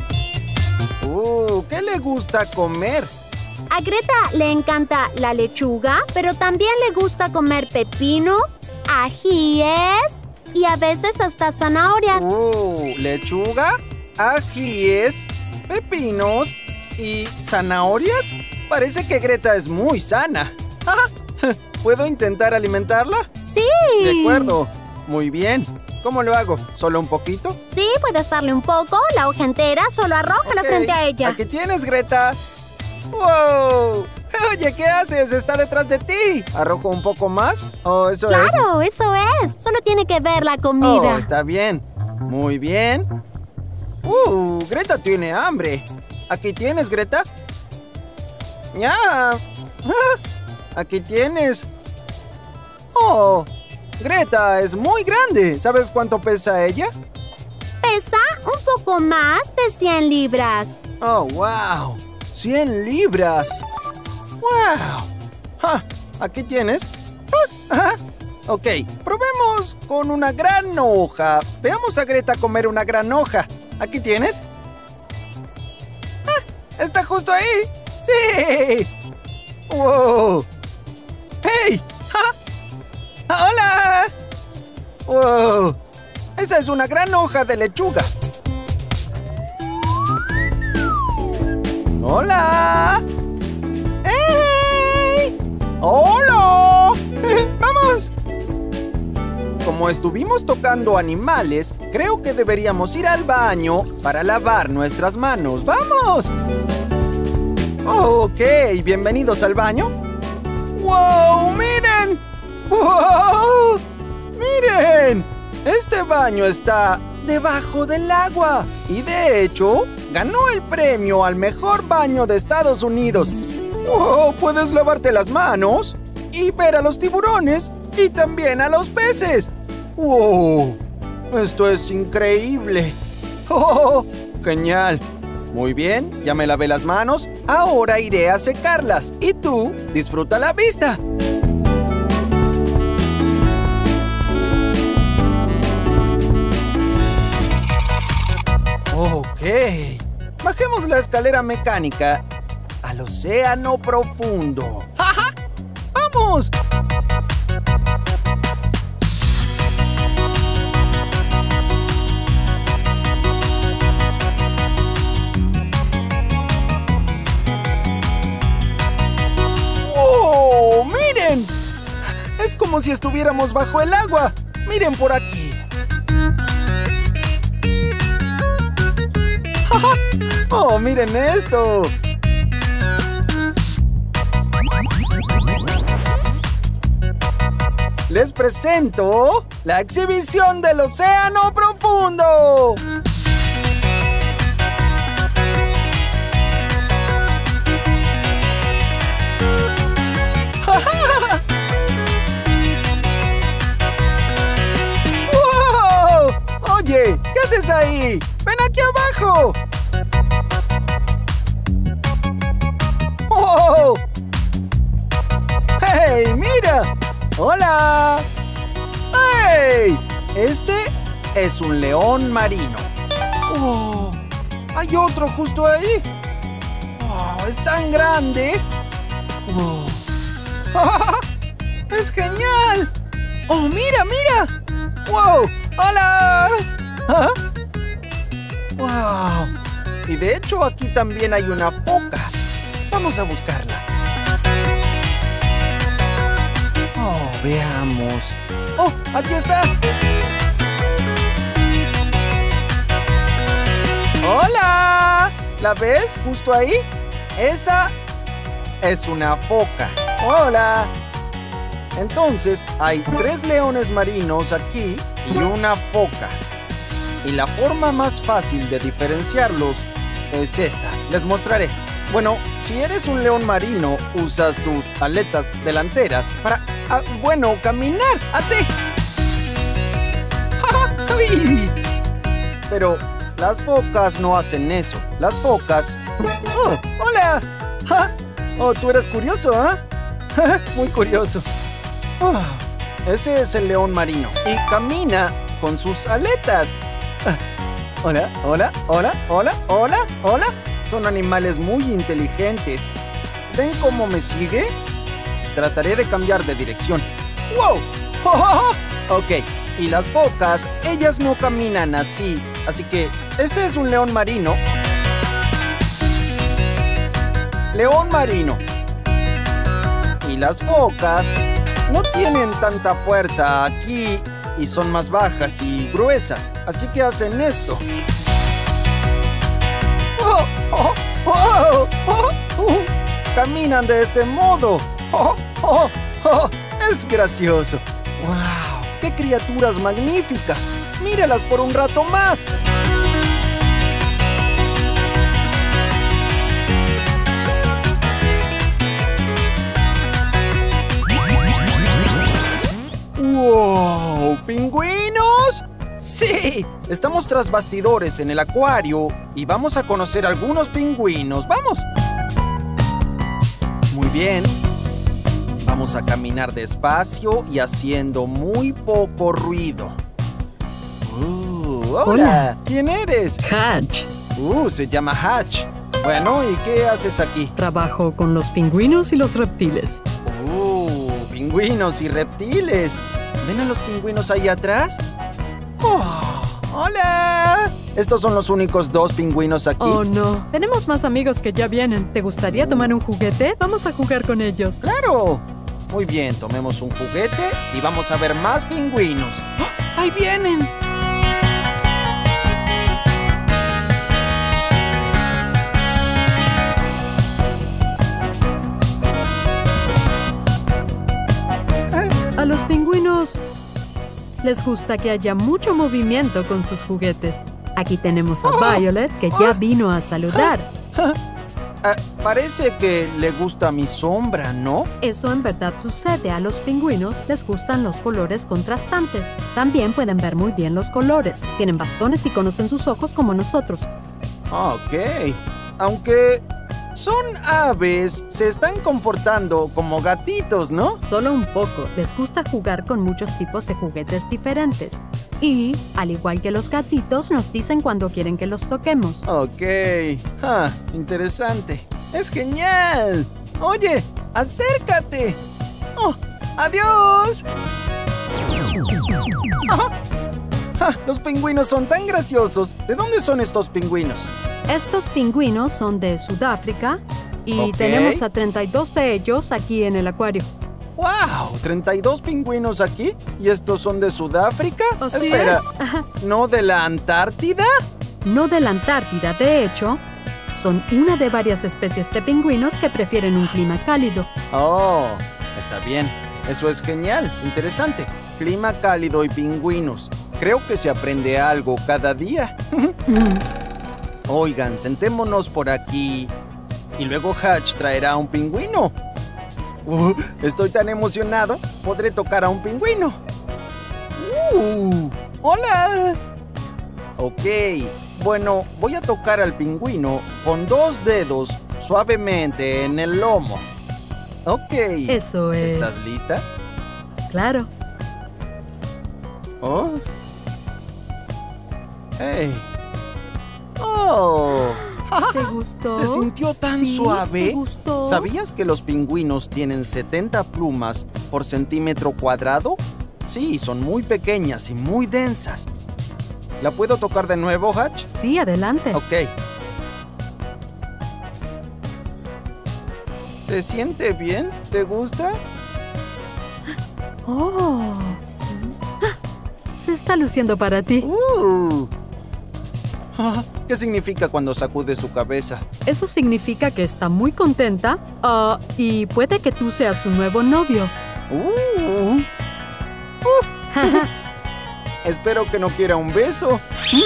¿Qué le gusta comer?
A Greta le encanta la lechuga, pero también le gusta comer pepino, ajíes y a veces hasta zanahorias.
¿Lechuga? ¿Ajíes? ¿Pepinos? ¿Y zanahorias? Parece que Greta es muy sana. ¿Puedo intentar alimentarla?
¡Sí!
De acuerdo. Muy bien. ¿Cómo lo hago? ¿Solo un poquito?
Sí, puedes darle un poco. La hoja entera, solo arrójala frente a ella.
Aquí tienes, Greta. ¡Wow! Oye, ¿qué haces? Está detrás de ti. ¿Arrojo un poco más? Eso es.
¡Claro, eso es! Solo tiene que ver la comida.
Está bien. Muy bien. Greta tiene hambre. Aquí tienes, Greta. ¡Ya! Aquí tienes. Greta es muy grande. ¿Sabes cuánto pesa ella?
Pesa un poco más de 100 libras.
¡Wow! 100 libras. ¡Wow! Aquí tienes. Ok, probemos con una gran hoja. Veamos a Greta comer una gran hoja. Aquí tienes. Está justo ahí. ¡Sí! ¡Wow! ¡Hey! ¡Hola! ¡Wow! Esa es una gran hoja de lechuga. ¡Hola! ¡Hey! ¡Hola! ¡Vamos! Como estuvimos tocando animales, creo que deberíamos ir al baño para lavar nuestras manos. ¡Vamos! Ok, bienvenidos al baño. ¡Wow! ¡Miren! ¡Wow! ¡Miren! Este baño está debajo del agua y de hecho ganó el premio al mejor baño de Estados Unidos. ¡Wow! Puedes lavarte las manos y ver a los tiburones y también a los peces. ¡Wow! Esto es increíble. ¡Oh! ¡Genial! Muy bien, ya me lavé las manos. Ahora iré a secarlas. Y tú, disfruta la vista. Ok. Bajemos la escalera mecánica al océano profundo. ¡Ja! ¡Vamos! ¡Oh! ¡Miren! Es como si estuviéramos bajo el agua. Miren por aquí. ¡Oh, miren esto! Les presento la exhibición del océano profundo. ¡Wow! Oye, ¿qué haces ahí? ¡Ven aquí abajo! ¡Oh! ¡Hey, mira! ¡Hola! ¡Hey! Este es un león marino. ¡Oh! Hay otro justo ahí. ¡Oh! ¡Es tan grande! ¡Oh! ¡Es genial! ¡Oh, mira, mira! ¡Wow! ¡Hola! ¿Ah? ¡Wow! Y de hecho aquí también hay una foca. Vamos a buscarla. Oh, veamos. ¡Oh, aquí está! ¡Hola! ¿La ves justo ahí? Esa es una foca. ¡Hola! Entonces, hay 3 leones marinos aquí y una foca. Y la forma más fácil de diferenciarlos es esta. Les mostraré. Bueno, si eres un león marino, usas tus aletas delanteras para, caminar. ¡Así! ¡Uy! Pero las focas no hacen eso. Las focas... ¡Oh! ¡Hola! ¿Ja? Oh, tú eres curioso, ¿ah? ¿Eh? Muy curioso. Oh, ese es el león marino y camina con sus aletas. Hola, hola, hola, hola, hola, hola. Son animales muy inteligentes. ¿Ven cómo me sigue? Trataré de cambiar de dirección. ¡Wow! ¡Oh, oh, oh! Ok, y las focas, ellas no caminan así. Así que este es un león marino. León marino. Y las focas no tienen tanta fuerza aquí y son más bajas y gruesas. Así que hacen esto. ¡Oh, oh, oh, oh, oh! Caminan de este modo. ¡Oh, oh, oh! Es gracioso. ¡Wow! ¡Qué criaturas magníficas! ¡Míralas por un rato más! ¡Wow! ¿Pingüinos? ¡Sí! Estamos tras bastidores en el acuario y vamos a conocer algunos pingüinos. ¡Vamos! Muy bien. Vamos a caminar despacio y haciendo muy poco ruido. Hola. ¿Quién eres?
Hatch.
Se llama Hatch. Bueno, ¿y qué haces aquí?
Trabajo con los pingüinos y los reptiles.
Pingüinos y reptiles. ¿Ven a los pingüinos ahí atrás? Oh, ¡hola! ¿Estos son los únicos 2 pingüinos aquí?
Oh, no. Tenemos más amigos que ya vienen. ¿Te gustaría tomar un juguete? Vamos a jugar con ellos.
¡Claro! Muy bien, tomemos un juguete y vamos a ver más pingüinos. ¡Oh! ¡Ahí vienen!
A los pingüinos les gusta que haya mucho movimiento con sus juguetes. Aquí tenemos a Violet, que ya vino a saludar.
Parece que le gusta mi sombra, ¿no?
Eso en verdad sucede. A los pingüinos les gustan los colores contrastantes. También pueden ver muy bien los colores. Tienen bastones y conocen sus ojos como nosotros.
Ok. Aunque son aves, se están comportando como gatitos, ¿no?
Solo un poco. Les gusta jugar con muchos tipos de juguetes diferentes. Y, al igual que los gatitos, nos dicen cuando quieren que los toquemos.
Ok. Interesante. ¡Es genial! Oye, acércate. ¡Oh! ¡Adiós! Los pingüinos son tan graciosos. ¿De dónde son estos pingüinos?
Estos pingüinos son de Sudáfrica y tenemos a 32 de ellos aquí en el acuario.
¡Wow! ¿32 pingüinos aquí? ¿Y estos son de Sudáfrica?
Así
Espera,
es.
¿no de la Antártida?
No de la Antártida, de hecho, son una de varias especies de pingüinos que prefieren un clima cálido.
Oh, está bien. Eso es genial, interesante. Clima cálido y pingüinos. Creo que se aprende algo cada día. Oigan, sentémonos por aquí y luego Hatch traerá un pingüino. Estoy tan emocionado, podré tocar a un pingüino. ¡Hola! Ok, bueno, voy a tocar al pingüino con 2 dedos suavemente en el lomo. Ok.
Eso es.
¿Estás lista?
Claro.
Oh. ¡Hey! ¡Oh!
¿Te gustó?
¿Se sintió tan
¿Sí?
suave?
¿Te gustó?
¿Sabías que los pingüinos tienen 70 plumas por centímetro cuadrado? Sí, son muy pequeñas y muy densas. ¿La puedo tocar de nuevo, Hatch?
Sí, adelante.
Ok. ¿Se siente bien? ¿Te gusta?
Oh. Se está luciendo para ti.
Ah, ¿Qué significa cuando sacude su cabeza?
Eso significa que está muy contenta y puede que tú seas su nuevo novio.
Espero que no quiera un beso.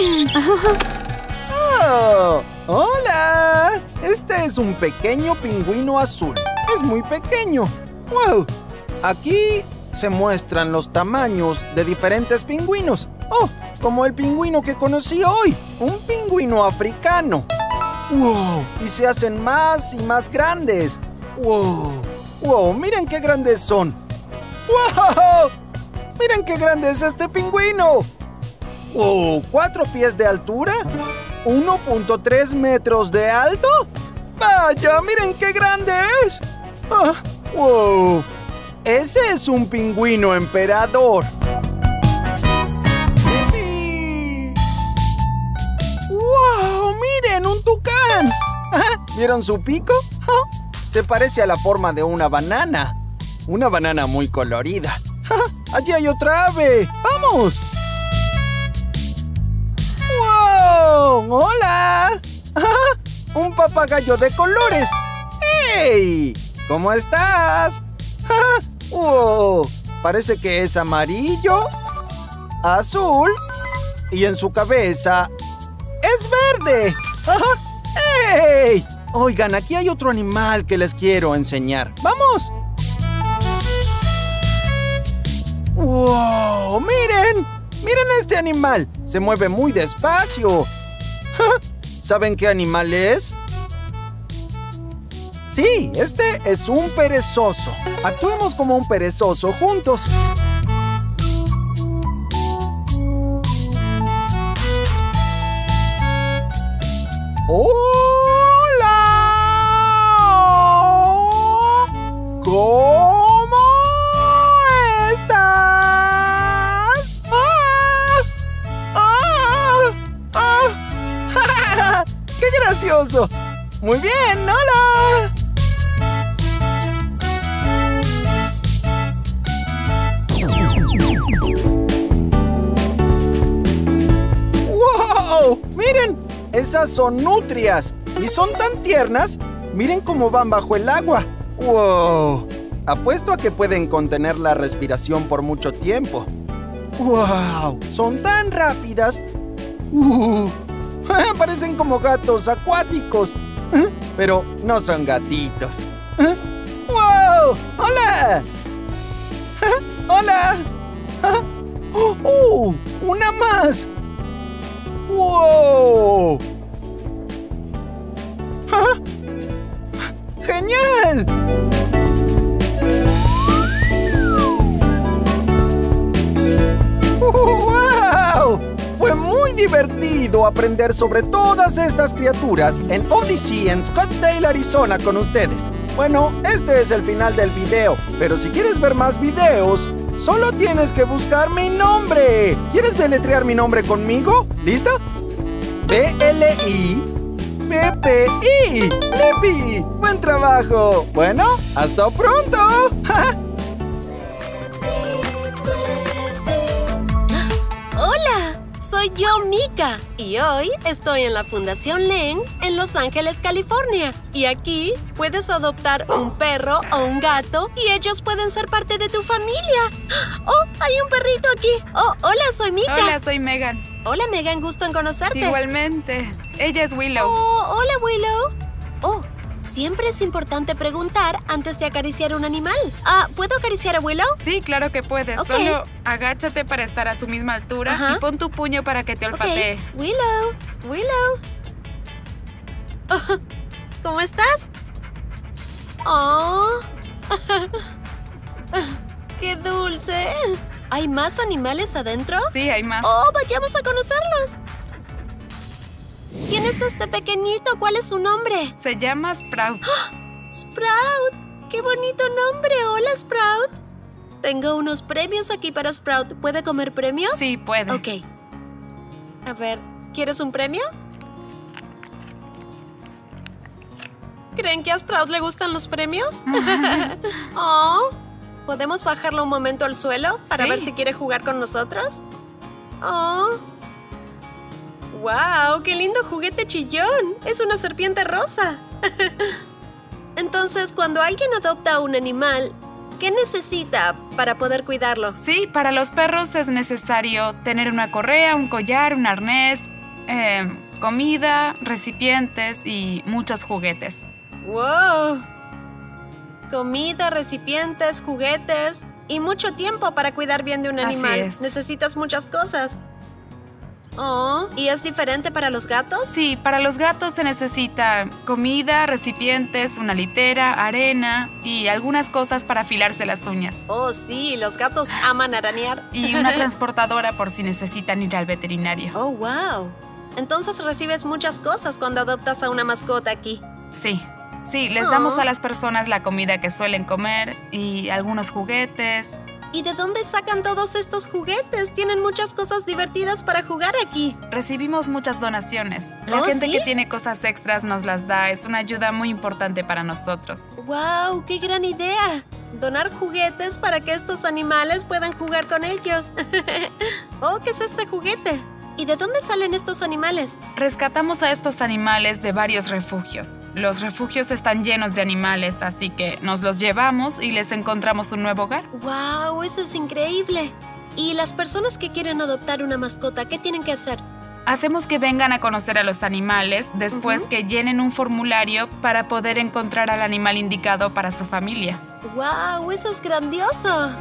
¡Oh! ¡Hola! Este es un pequeño pingüino azul. Es muy pequeño. ¡Wow! Aquí se muestran los tamaños de diferentes pingüinos. ¡Oh! Como el pingüino que conocí hoy. Un pingüino africano. ¡Wow! Y se hacen más y más grandes. ¡Wow! ¡Wow! ¡Miren qué grandes son! ¡Wow! ¡Miren qué grande es este pingüino! ¡Wow! 4 pies de altura. 1.3 metros de alto. ¡Vaya! ¡Miren qué grande es! ¡Ah! ¡Wow! Ese es un pingüino emperador. ¡Yipi! ¡Wow! ¡Miren! ¡Un tucán! ¿Ah? ¿Vieron su pico? ¿Ah? Se parece a la forma de una banana. Una banana muy colorida. ¡Ah! ¡Allí hay otra ave! ¡Vamos! ¡Wow! ¡Hola! ¡Ah! ¡Un papagayo de colores! ¡Hey! ¿Cómo estás? ¡Ah! ¡Wow! Parece que es amarillo, azul y en su cabeza es verde. ¡Ah! ¡Hey! Oigan, aquí hay otro animal que les quiero enseñar. ¡Vamos! ¡Wow! ¡Miren! ¡Miren a este animal! Se mueve muy despacio. ¿Saben qué animal es? Sí, este es un perezoso. Actuemos como un perezoso juntos. ¡Hola! ¿Cómo estás? ¡Qué gracioso! ¡Muy bien! ¡Hola! ¡Wow! ¡Miren! Esas son nutrias. Y son tan tiernas. Miren cómo van bajo el agua. ¡Wow! Apuesto a que pueden contener la respiración por mucho tiempo. ¡Wow! Son tan rápidas. Parecen como gatos acuáticos. Pero no son gatitos. ¡Wow! ¡Hola! ¡Hola! ¡Una más! ¡Wow! ¡Genial! ¡Wow! Fue muy divertido aprender sobre todas estas criaturas en Odyssey en Scottsdale, Arizona con ustedes. Bueno, este es el final del video, pero si quieres ver más videos, solo tienes que buscar mi nombre. ¿Quieres deletrear mi nombre conmigo? ¿Listo? B-L-I P-P-I. ¡Blippi! ¡Buen trabajo! Bueno, ¡hasta pronto!
¡Hola! Soy yo, Mika. Y hoy estoy en la Fundación Len en Los Ángeles, California. Y aquí puedes adoptar un perro o un gato y ellos pueden ser parte de tu familia. ¡Oh! Hay un perrito aquí. ¡Oh! Hola, soy Mika.
Hola, soy Megan.
Hola, Megan. Gusto en conocerte.
Igualmente. Ella es Willow.
Oh, hola, Willow. Oh, siempre es importante preguntar antes de acariciar un animal. ¿Puedo acariciar a Willow?
Sí, claro que puedes.
Ok.
Solo agáchate para estar a su misma altura.
Ajá.
Y pon tu puño para que te olfatee.
Ok. Willow. Oh, ¿cómo estás? Oh. ¡Qué dulce! ¿Hay más animales adentro?
Sí, hay más.
¡Oh, vayamos a conocerlos! ¿Quién es este pequeñito? ¿Cuál es su nombre?
Se llama Sprout.
¡Sprout! ¡Qué bonito nombre! ¡Hola, Sprout! Tengo unos premios aquí para Sprout. ¿Puede comer premios?
Sí, puede.
Ok. A ver, ¿quieres un premio? ¿Creen que a Sprout le gustan los premios? Oh, ¿podemos bajarlo un momento al suelo para
Sí.
ver si quiere jugar con nosotros? Oh. ¡Wow! ¡Qué lindo juguete chillón! Es una serpiente rosa. Entonces, cuando alguien adopta a un animal, ¿qué necesita para poder cuidarlo?
Sí, para los perros es necesario tener una correa, un collar, un arnés, comida, recipientes y muchos juguetes.
¡Wow! Comida, recipientes, juguetes y mucho tiempo para cuidar bien de un animal.
Así es.
Necesitas muchas cosas. Oh, ¿y es diferente para los gatos?
Sí, para los gatos se necesita comida, recipientes, una litera, arena y algunas cosas para afilarse las uñas.
Oh, sí, los gatos aman arañar.
Y una transportadora por si necesitan ir al veterinario.
Oh, wow. Entonces recibes muchas cosas cuando adoptas a una mascota aquí.
Sí, les damos a las personas la comida que suelen comer y algunos juguetes.
¿Y de dónde sacan todos estos juguetes? Tienen muchas cosas divertidas para jugar aquí.
Recibimos muchas donaciones. La
¿Oh,
gente
sí?
que tiene cosas extras nos las da. Es una ayuda muy importante para nosotros.
¡Wow! ¡Qué gran idea! Donar juguetes para que estos animales puedan jugar con ellos. Oh, ¿qué es este juguete? ¿Y de dónde salen estos animales?
Rescatamos a estos animales de varios refugios. Los refugios están llenos de animales, así que nos los llevamos y les encontramos un nuevo hogar.
¡Wow! ¡Eso es increíble! ¿Y las personas que quieren adoptar una mascota, qué tienen que hacer?
Hacemos que vengan a conocer a los animales después que llenen un formulario para poder encontrar al animal indicado para su familia.
¡Wow! ¡Eso es grandioso!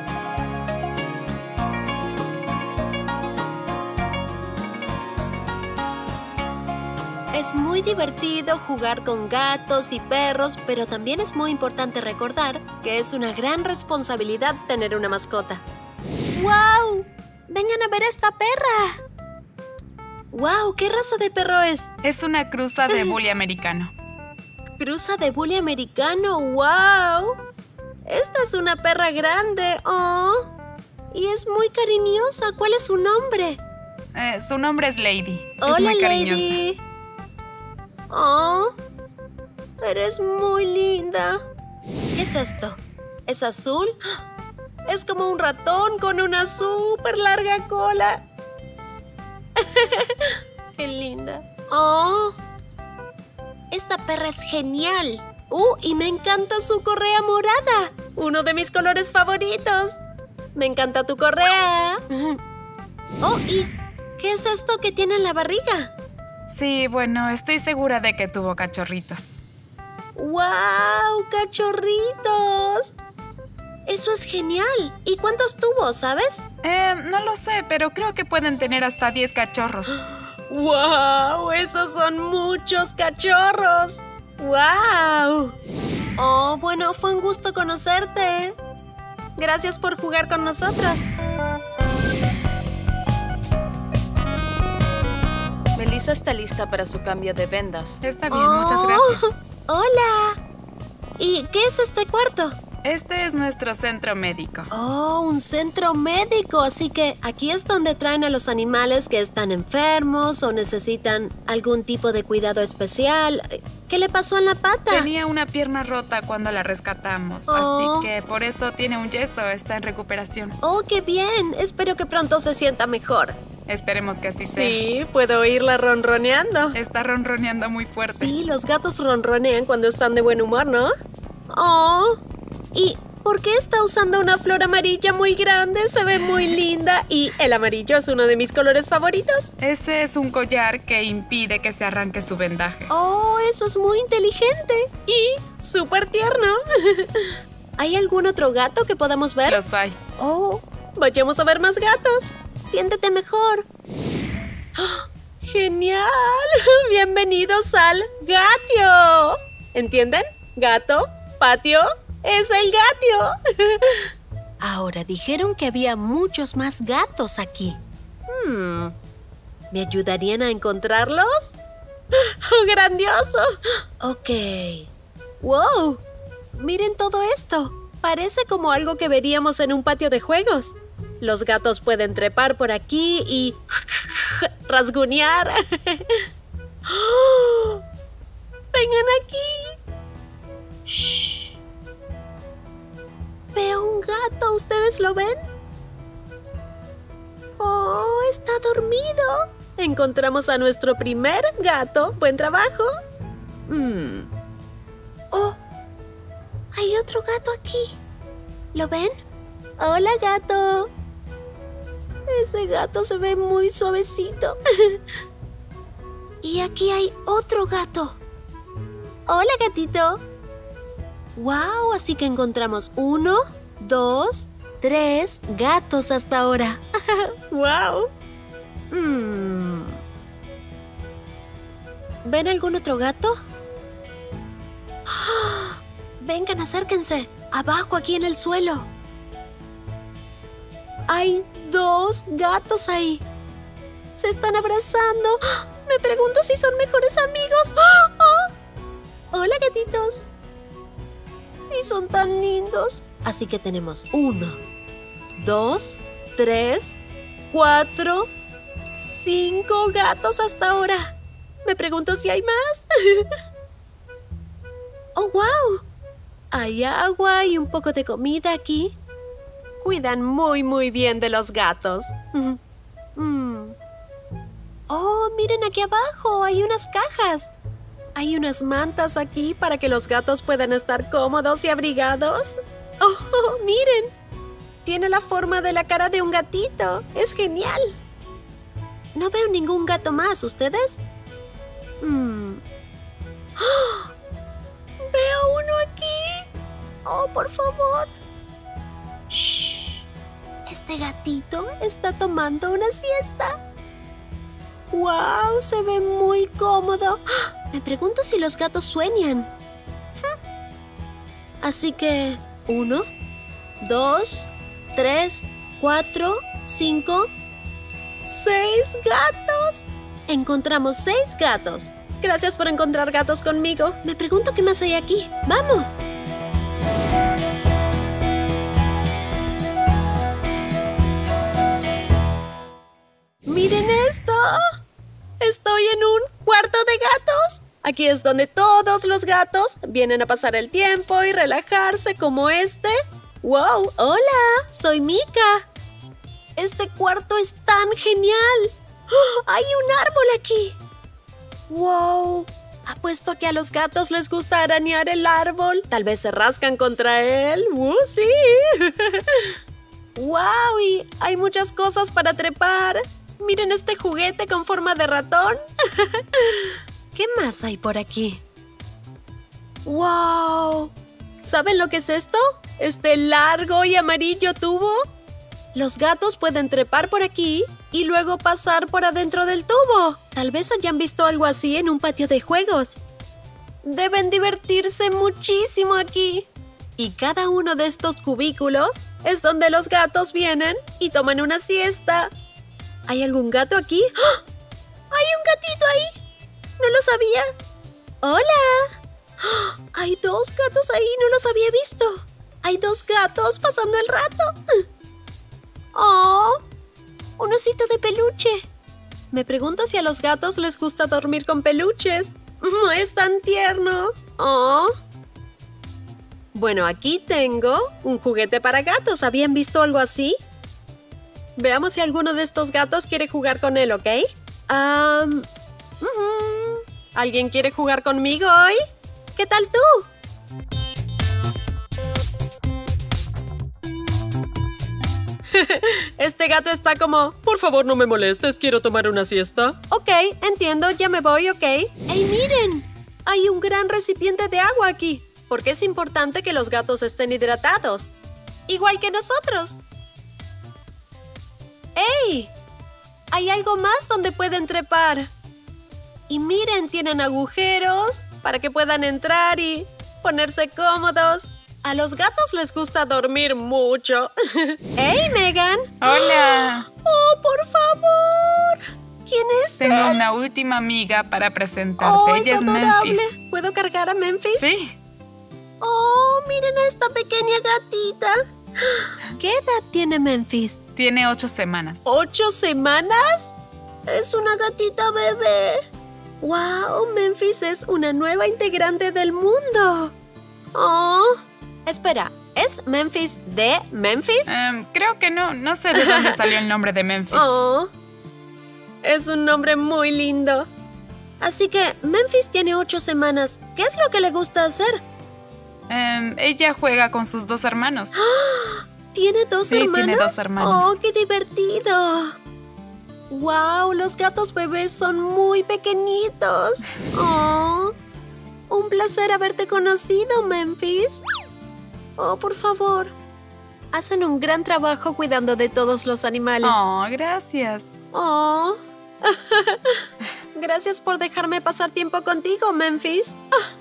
Es muy divertido jugar con gatos y perros, pero también es muy importante recordar que es una gran responsabilidad tener una mascota. ¡Wow! ¡Vengan a ver a esta perra! ¡Wow! ¿Qué raza de perro es?
Es una cruza de bully americano.
¿Cruza de bully americano? ¡Wow! Esta es una perra grande. ¡Oh! Y es muy cariñosa. ¿Cuál es su nombre?
Su nombre es Lady.
Hola,
es muy cariñosa.
Lady. Oh, eres muy linda. ¿Qué es esto? ¿Es azul? Es como un ratón con una súper larga cola. ¡Qué linda! Oh, esta perra es genial. Y me encanta su correa morada. Uno de mis colores favoritos. Me encanta tu correa. Oh, ¿y qué es esto que tiene en la barriga?
Sí, bueno, estoy segura de que tuvo cachorritos.
¡Wow! ¡Cachorritos! Eso es genial. ¿Y cuántos tuvo, sabes?
No lo sé, pero creo que pueden tener hasta 10 cachorros.
¡Wow! ¡Esos son muchos cachorros! ¡Wow! Oh, bueno, fue un gusto conocerte. Gracias por jugar con nosotras.
Melissa está lista para su cambio de vendas.
Está bien, muchas gracias.
¡Hola! ¿Y qué es este cuarto?
Este es nuestro centro médico.
Oh, un centro médico. Así que aquí es donde traen a los animales que están enfermos o necesitan algún tipo de cuidado especial. ¿Qué le pasó en la pata?
Tenía una pierna rota cuando la rescatamos, así que por eso tiene un yeso, está en recuperación.
¡Oh, qué bien! Espero que pronto se sienta mejor.
Esperemos que así sea.
Sí, puedo oírla ronroneando.
Está ronroneando muy fuerte.
Sí, los gatos ronronean cuando están de buen humor, ¿no? ¡Oh! ¿Y por qué está usando una flor amarilla muy grande? Se ve muy linda. Y el amarillo es uno de mis colores favoritos.
Ese es un collar que impide que se arranque su vendaje.
¡Oh, eso es muy inteligente! Y súper tierno. ¿Hay algún otro gato que podamos ver?
Los hay.
¡Oh! Vayamos a ver más gatos. Siéntete mejor. ¡Oh! ¡Genial! Bienvenidos al gatio. ¿Entienden? Gato, patio, es el gatio. Ahora dijeron que había muchos más gatos aquí. ¿Me ayudarían a encontrarlos? ¡Oh, grandioso! Ok. ¡Wow! Miren todo esto. Parece como algo que veríamos en un patio de juegos. Los gatos pueden trepar por aquí y rasguñar. ¡Oh! ¡Vengan aquí! ¡Shh! Veo un gato. ¿Ustedes lo ven? ¡Oh! Está dormido. Encontramos a nuestro primer gato. ¡Buen trabajo!
¡Oh! Hay otro gato aquí. ¿Lo ven?
¡Hola, gato! Ese gato se ve muy suavecito.
Y aquí hay otro gato.
¡Hola, gatito!
¡Wow! Así que encontramos 1, 2, 3 gatos hasta ahora.
¡Wow!
¿Ven algún otro gato? Vengan, acérquense. Abajo, aquí en el suelo.
Hay 2 gatos ahí. Se están abrazando. Me pregunto si son mejores amigos. Hola, gatitos. Y son tan lindos.
Así que tenemos 1, 2, 3,
4, 5 gatos hasta ahora. Me pregunto si hay más.
¡Oh, wow! Hay agua y un poco de comida aquí.
Cuidan muy, muy bien de los gatos.
¡Oh, miren aquí abajo! Hay unas cajas.
Hay unas mantas aquí para que los gatos puedan estar cómodos y abrigados. ¡Oh, miren! Tiene la forma de la cara de un gatito. ¡Es genial!
No veo ningún gato más. ¿Ustedes?
¡Oh! ¡Veo uno aquí! ¡Oh, por favor!
¡Shh! Este gatito está tomando una siesta.
¡Wow! Se ve muy cómodo.
Me pregunto si los gatos sueñan. Así que 1, 2, 3, 4, 5,
6 gatos.
Encontramos 6 gatos.
Gracias por encontrar gatos conmigo.
Me pregunto qué más hay aquí. ¡Vamos!
¡Miren esto! ¡Estoy en un cuarto de gatos! Aquí es donde todos los gatos vienen a pasar el tiempo y relajarse como este. ¡Wow! ¡Hola! Soy Mika. Este cuarto es tan genial. ¡Oh! ¡Hay un árbol aquí! ¡Wow! Apuesto a que a los gatos les gusta arañar el árbol. Tal vez se rascan contra él. ¡Sí! ¡Wow! Y hay muchas cosas para trepar. Miren este juguete con forma de ratón.
¿Qué más hay por aquí?
¡Wow! ¿Saben lo que es esto? Este largo y amarillo tubo. Los gatos pueden trepar por aquí y luego pasar por adentro del tubo. Tal vez hayan visto algo así en un patio de juegos. Deben divertirse muchísimo aquí. Y cada uno de estos cubículos es donde los gatos vienen y toman una siesta. ¿Hay algún gato aquí? ¡Oh! ¡Hay un gatito ahí! ¡No lo sabía! ¡Hola! ¡Oh! Hay 2 gatos ahí, no los había visto. Hay 2 gatos pasando el rato. ¡Oh! Un osito de peluche. Me pregunto si a los gatos les gusta dormir con peluches. Es tan tierno. ¡Oh! Bueno, aquí tengo un juguete para gatos. ¿Habían visto algo así? Veamos si alguno de estos gatos quiere jugar con él, ¿ok? ¿Alguien quiere jugar conmigo hoy? ¿Qué tal tú? Este gato está como, por favor no me molestes, quiero tomar una siesta. Ok, entiendo, ya me voy, ok. ¡Ey, miren! Hay un gran recipiente de agua aquí. Porque es importante que los gatos estén hidratados. Igual que nosotros. ¡Ey! Hay algo más donde pueden trepar. Y miren, tienen agujeros para que puedan entrar y ponerse cómodos. A los gatos les gusta dormir mucho. ¡Hey, Megan!
¡Hola!
¡Oh, por favor! ¿Quién es él?
Tengo una última amiga para presentarte.
¡Oh,
Ella
es
es
adorable!
Memphis.
¿Puedo cargar a Memphis?
Sí.
¡Oh, miren a esta pequeña gatita! ¿Qué edad tiene Memphis?
Tiene 8 semanas.
¿8 semanas? Es una gatita bebé. ¡Wow! Memphis es una nueva integrante del mundo. ¡Oh! Espera, ¿es Memphis de Memphis?
Creo que no. No sé de dónde salió el nombre de Memphis.
¡Oh! Es un nombre muy lindo. Así que Memphis tiene 8 semanas. ¿Qué es lo que le gusta hacer?
Ella juega con sus 2 hermanos.
¿Tiene 2 hermanos?
Sí, tiene 2 hermanos.
¡Oh, qué divertido! ¡Wow! Los gatos bebés son muy pequeñitos. ¡Oh! Un placer haberte conocido, Memphis. Oh, por favor. Hacen un gran trabajo cuidando de todos los animales.
Oh, gracias.
Oh. Gracias por dejarme pasar tiempo contigo, Memphis.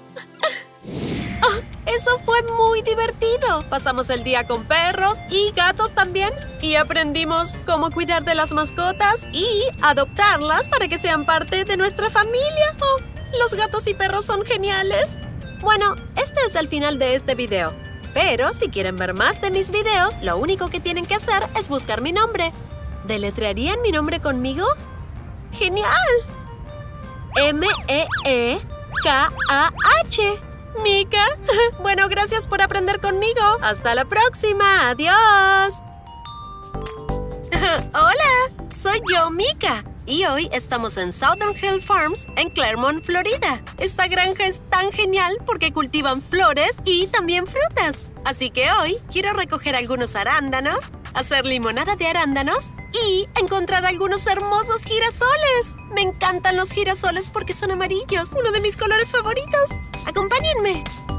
Eso fue muy divertido. Pasamos el día con perros y gatos también. Y aprendimos cómo cuidar de las mascotas y adoptarlas para que sean parte de nuestra familia. Oh, los gatos y perros son geniales. Bueno, este es el final de este video. Pero si quieren ver más de mis videos, lo único que tienen que hacer es buscar mi nombre. ¿Deletrearían mi nombre conmigo? ¡Genial! M-E-E-K-A-H. Mika. Bueno, gracias por aprender conmigo. Hasta la próxima. Adiós. Hola, soy yo, Mika. Y hoy estamos en Southern Hill Farms, en Clermont, Florida. Esta granja es tan genial porque cultivan flores y también frutas. Así que hoy quiero recoger algunos arándanos, hacer limonada de arándanos y encontrar algunos hermosos girasoles. Me encantan los girasoles porque son amarillos, uno de mis colores favoritos. ¡Acompáñenme!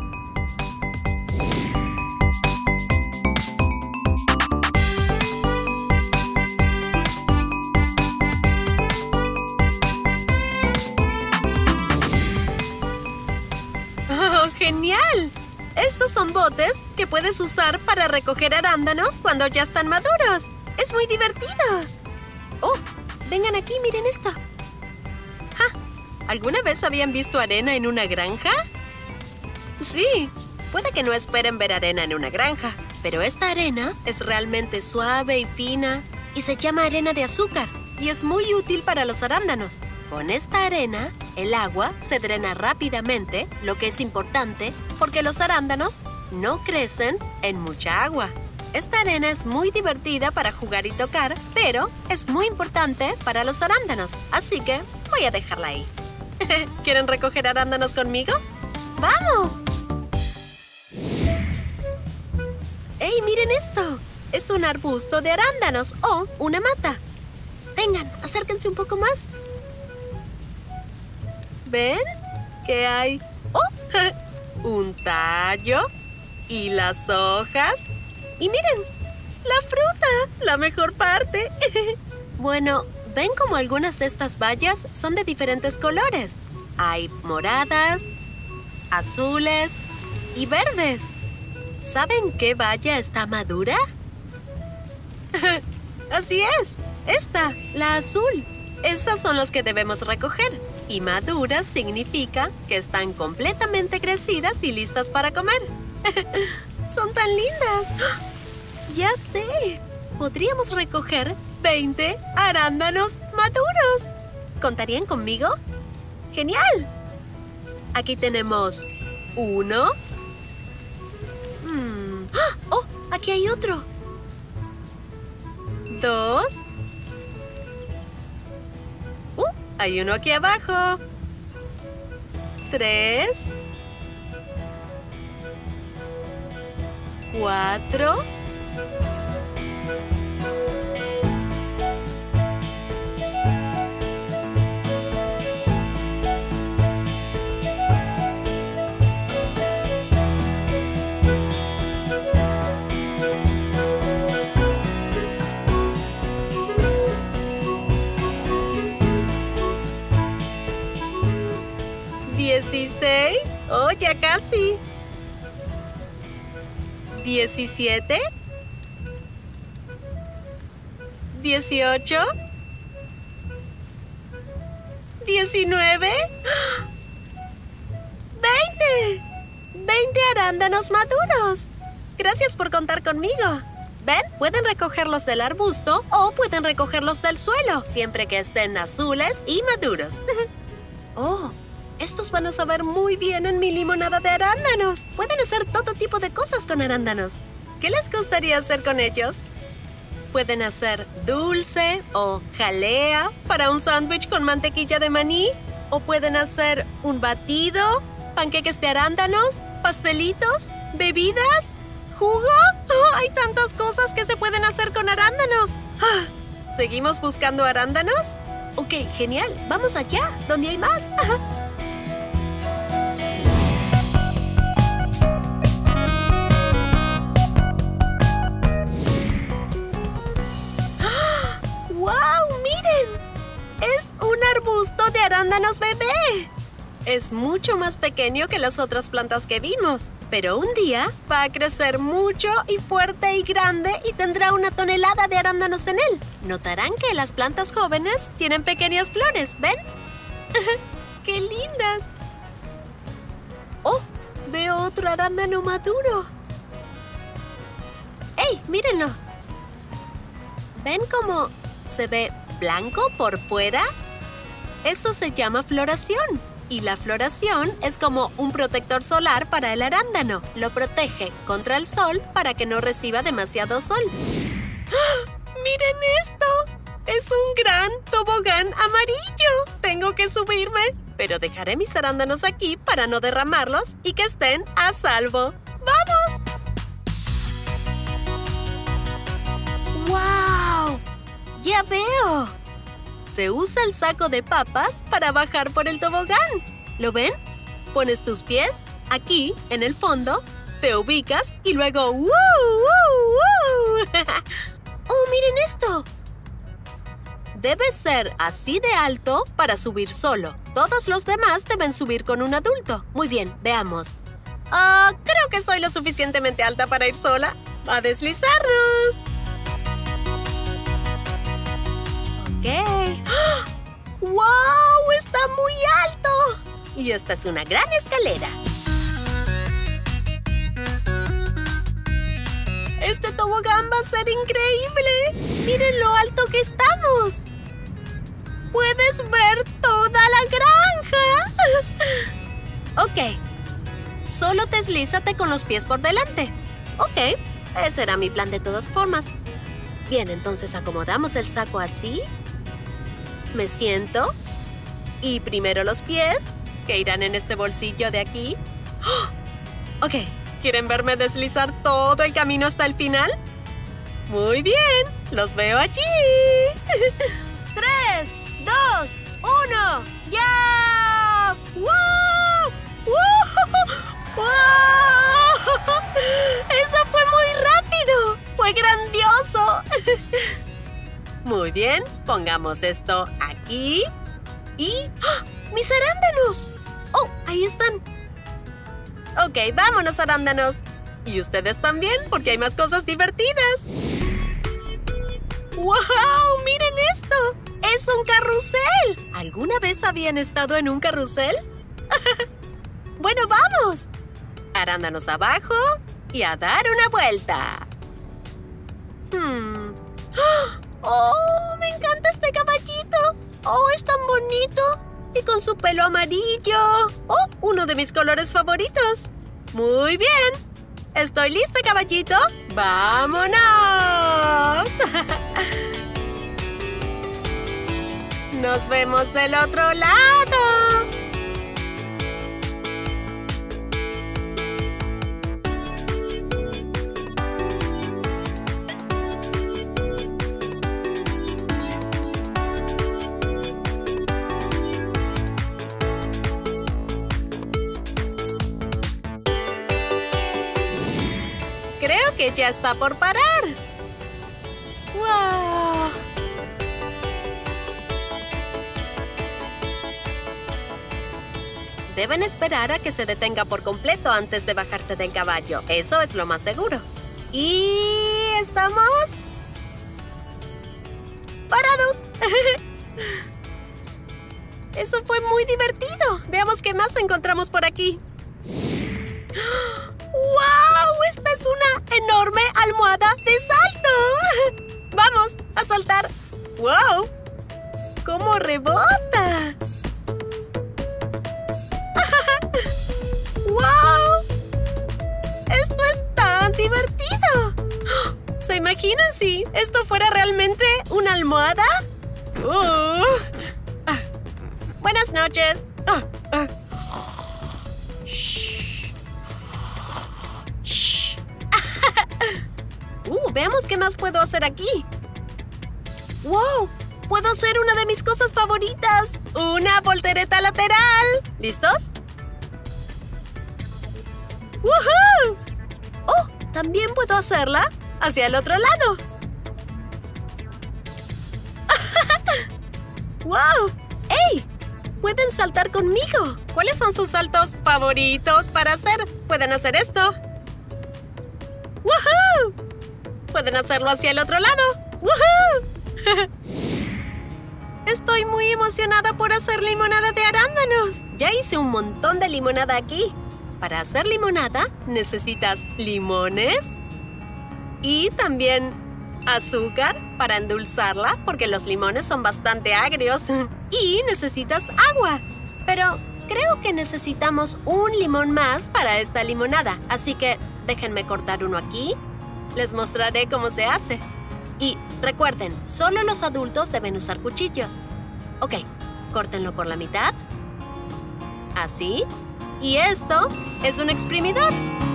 ¡Oh, genial! Estos son botes que puedes usar para recoger arándanos cuando ya están maduros. ¡Es muy divertido! ¡Oh! Vengan aquí, miren esto. ¡Ja! ¿Alguna vez habían visto arena en una granja? Sí, puede que no esperen ver arena en una granja, pero esta arena es realmente suave y fina y se llama arena de azúcar y es muy útil para los arándanos. Con esta arena, el agua se drena rápidamente, lo que es importante porque los arándanos no crecen en mucha agua. Esta arena es muy divertida para jugar y tocar, pero es muy importante para los arándanos, así que voy a dejarla ahí. ¿Quieren recoger arándanos conmigo? ¡Vamos! ¡Ey, miren esto! Es un arbusto de arándanos o una mata. Vengan, acérquense un poco más. ¿Ven? ¿Qué hay? ¡Oh! Un tallo y las hojas. Y miren, la fruta, la mejor parte. Bueno, ¿ven cómo algunas de estas bayas son de diferentes colores? Hay moradas, azules y verdes. ¿Saben qué baya está madura? Así es, esta, la azul. Esas son las que debemos recoger. Y maduras significa que están completamente crecidas y listas para comer. ¡Son tan lindas! ¡Ya sé! Podríamos recoger 20 arándanos maduros. ¿Contarían conmigo? ¡Genial! Aquí tenemos 1. ¡Oh! Aquí hay otro. 2. Hay uno aquí abajo. 3. 4. 16. Oh, ya casi. 17. 18. 19. 20. 20 arándanos maduros. Gracias por contar conmigo. ¿Ven? Pueden recogerlos del arbusto o pueden recogerlos del suelo, siempre que estén azules y maduros. Oh, estos van a saber muy bien en mi limonada de arándanos. Pueden hacer todo tipo de cosas con arándanos. ¿Qué les gustaría hacer con ellos? pueden hacer dulce o jalea para un sándwich con mantequilla de maní. O pueden hacer un batido, panqueques de arándanos, pastelitos, bebidas, jugo. ¡Oh, hay tantas cosas que se pueden hacer con arándanos! ¿Seguimos buscando arándanos? Ok, genial. Vamos allá, donde hay más. ¡Wow! ¡Miren! ¡Es un arbusto de arándanos bebé! Es mucho más pequeño que las otras plantas que vimos, pero un día va a crecer mucho y fuerte y grande y tendrá 1 tonelada de arándanos en él. Notarán que las plantas jóvenes tienen pequeñas flores, ¿ven? ¡Qué lindas! ¡Oh! Veo otro arándano maduro. ¡Ey! ¡Mírenlo! ¿Ven cómo se ve blanco por fuera? Eso se llama floración. Y la floración es como un protector solar para el arándano. Lo protege contra el sol para que no reciba demasiado sol. ¡Ah! ¡Miren esto! ¡Es un gran tobogán amarillo! Tengo que subirme, pero dejaré mis arándanos aquí para no derramarlos y que estén a salvo. ¡Vamos! ¡Wow! ¡Ya veo! Se usa el saco de papas para bajar por el tobogán. ¿Lo ven? Pones tus pies aquí, en el fondo, te ubicas y luego ¡woo! ¡Woo! ¡Oh, miren esto! Debe ser así de alto para subir solo. Todos los demás deben subir con un adulto. Muy bien, veamos. Creo que soy lo suficientemente alta para ir sola. ¡A deslizarnos! ¡Wow! ¡Está muy alto! Y esta es una gran escalera. ¡Este tobogán va a ser increíble! ¡Miren lo alto que estamos! ¡Puedes ver toda la granja! Ok. Solo deslízate con los pies por delante. Ok. Ese era mi plan de todas formas. Bien, entonces acomodamos el saco así. Me siento. Y primero los pies, que irán en este bolsillo de aquí. ¡Oh! Ok, ¿quieren verme deslizar todo el camino hasta el final? Muy bien, los veo allí. 3, 2, 1, ¡ya! ¡Wow! ¡Wow! ¡Wow! ¡Eso fue muy rápido! ¡Fue grandioso! Muy bien, pongamos esto aquí. Y... ¡oh! ¡Mis arándanos! ¡Oh! ¡Ahí están! Ok, vámonos, arándanos. Y ustedes también, porque hay más cosas divertidas. ¡Wow! ¡Miren esto! ¡Es un carrusel! ¿Alguna vez habían estado en un carrusel? Bueno, vamos. Arándanos abajo y a dar una vuelta. ¡Oh! ¡Me encanta este caballito! ¡Oh, es tan bonito! Y con su pelo amarillo. ¡Oh! Uno de mis colores favoritos. ¡Muy bien! ¿Estoy lista, caballito? ¡Vámonos! ¡Nos vemos del otro lado! Creo que ya está por parar. ¡Wow! Deben esperar a que se detenga por completo antes de bajarse del caballo. Eso es lo más seguro. Y... ¿estamos? ¡Parados! Eso fue muy divertido. Veamos qué más encontramos por aquí. ¡Wow! ¡Esta es una enorme almohada de salto! ¡Vamos a saltar! ¡Wow! ¡Cómo rebota! ¡Wow! ¡Esto es tan divertido! ¿Se imaginan si esto fuera realmente una almohada? Buenas noches. Shh. Shh. Veamos qué más puedo hacer aquí. ¡Wow! ¡Puedo hacer una de mis cosas favoritas! ¡Una voltereta lateral! ¿Listos? ¡Woohoo! ¡Oh! También puedo hacerla hacia el otro lado. ¡Wow! ¡Ey! ¡Pueden saltar conmigo! ¿Cuáles son sus saltos favoritos para hacer? ¿Pueden hacer esto? ¡Woohoo! ¿Pueden hacerlo hacia el otro lado? ¡Woohoo! Estoy muy emocionada por hacer limonada de arándanos. Ya hice un montón de limonada aquí. Para hacer limonada necesitas limones y también azúcar para endulzarla, porque los limones son bastante agrios. Y necesitas agua. Pero creo que necesitamos un limón más para esta limonada. Así que déjenme cortar uno aquí. Les mostraré cómo se hace. Y recuerden, solo los adultos deben usar cuchillos. Ok, córtenlo por la mitad. Así. Y esto es un exprimidor.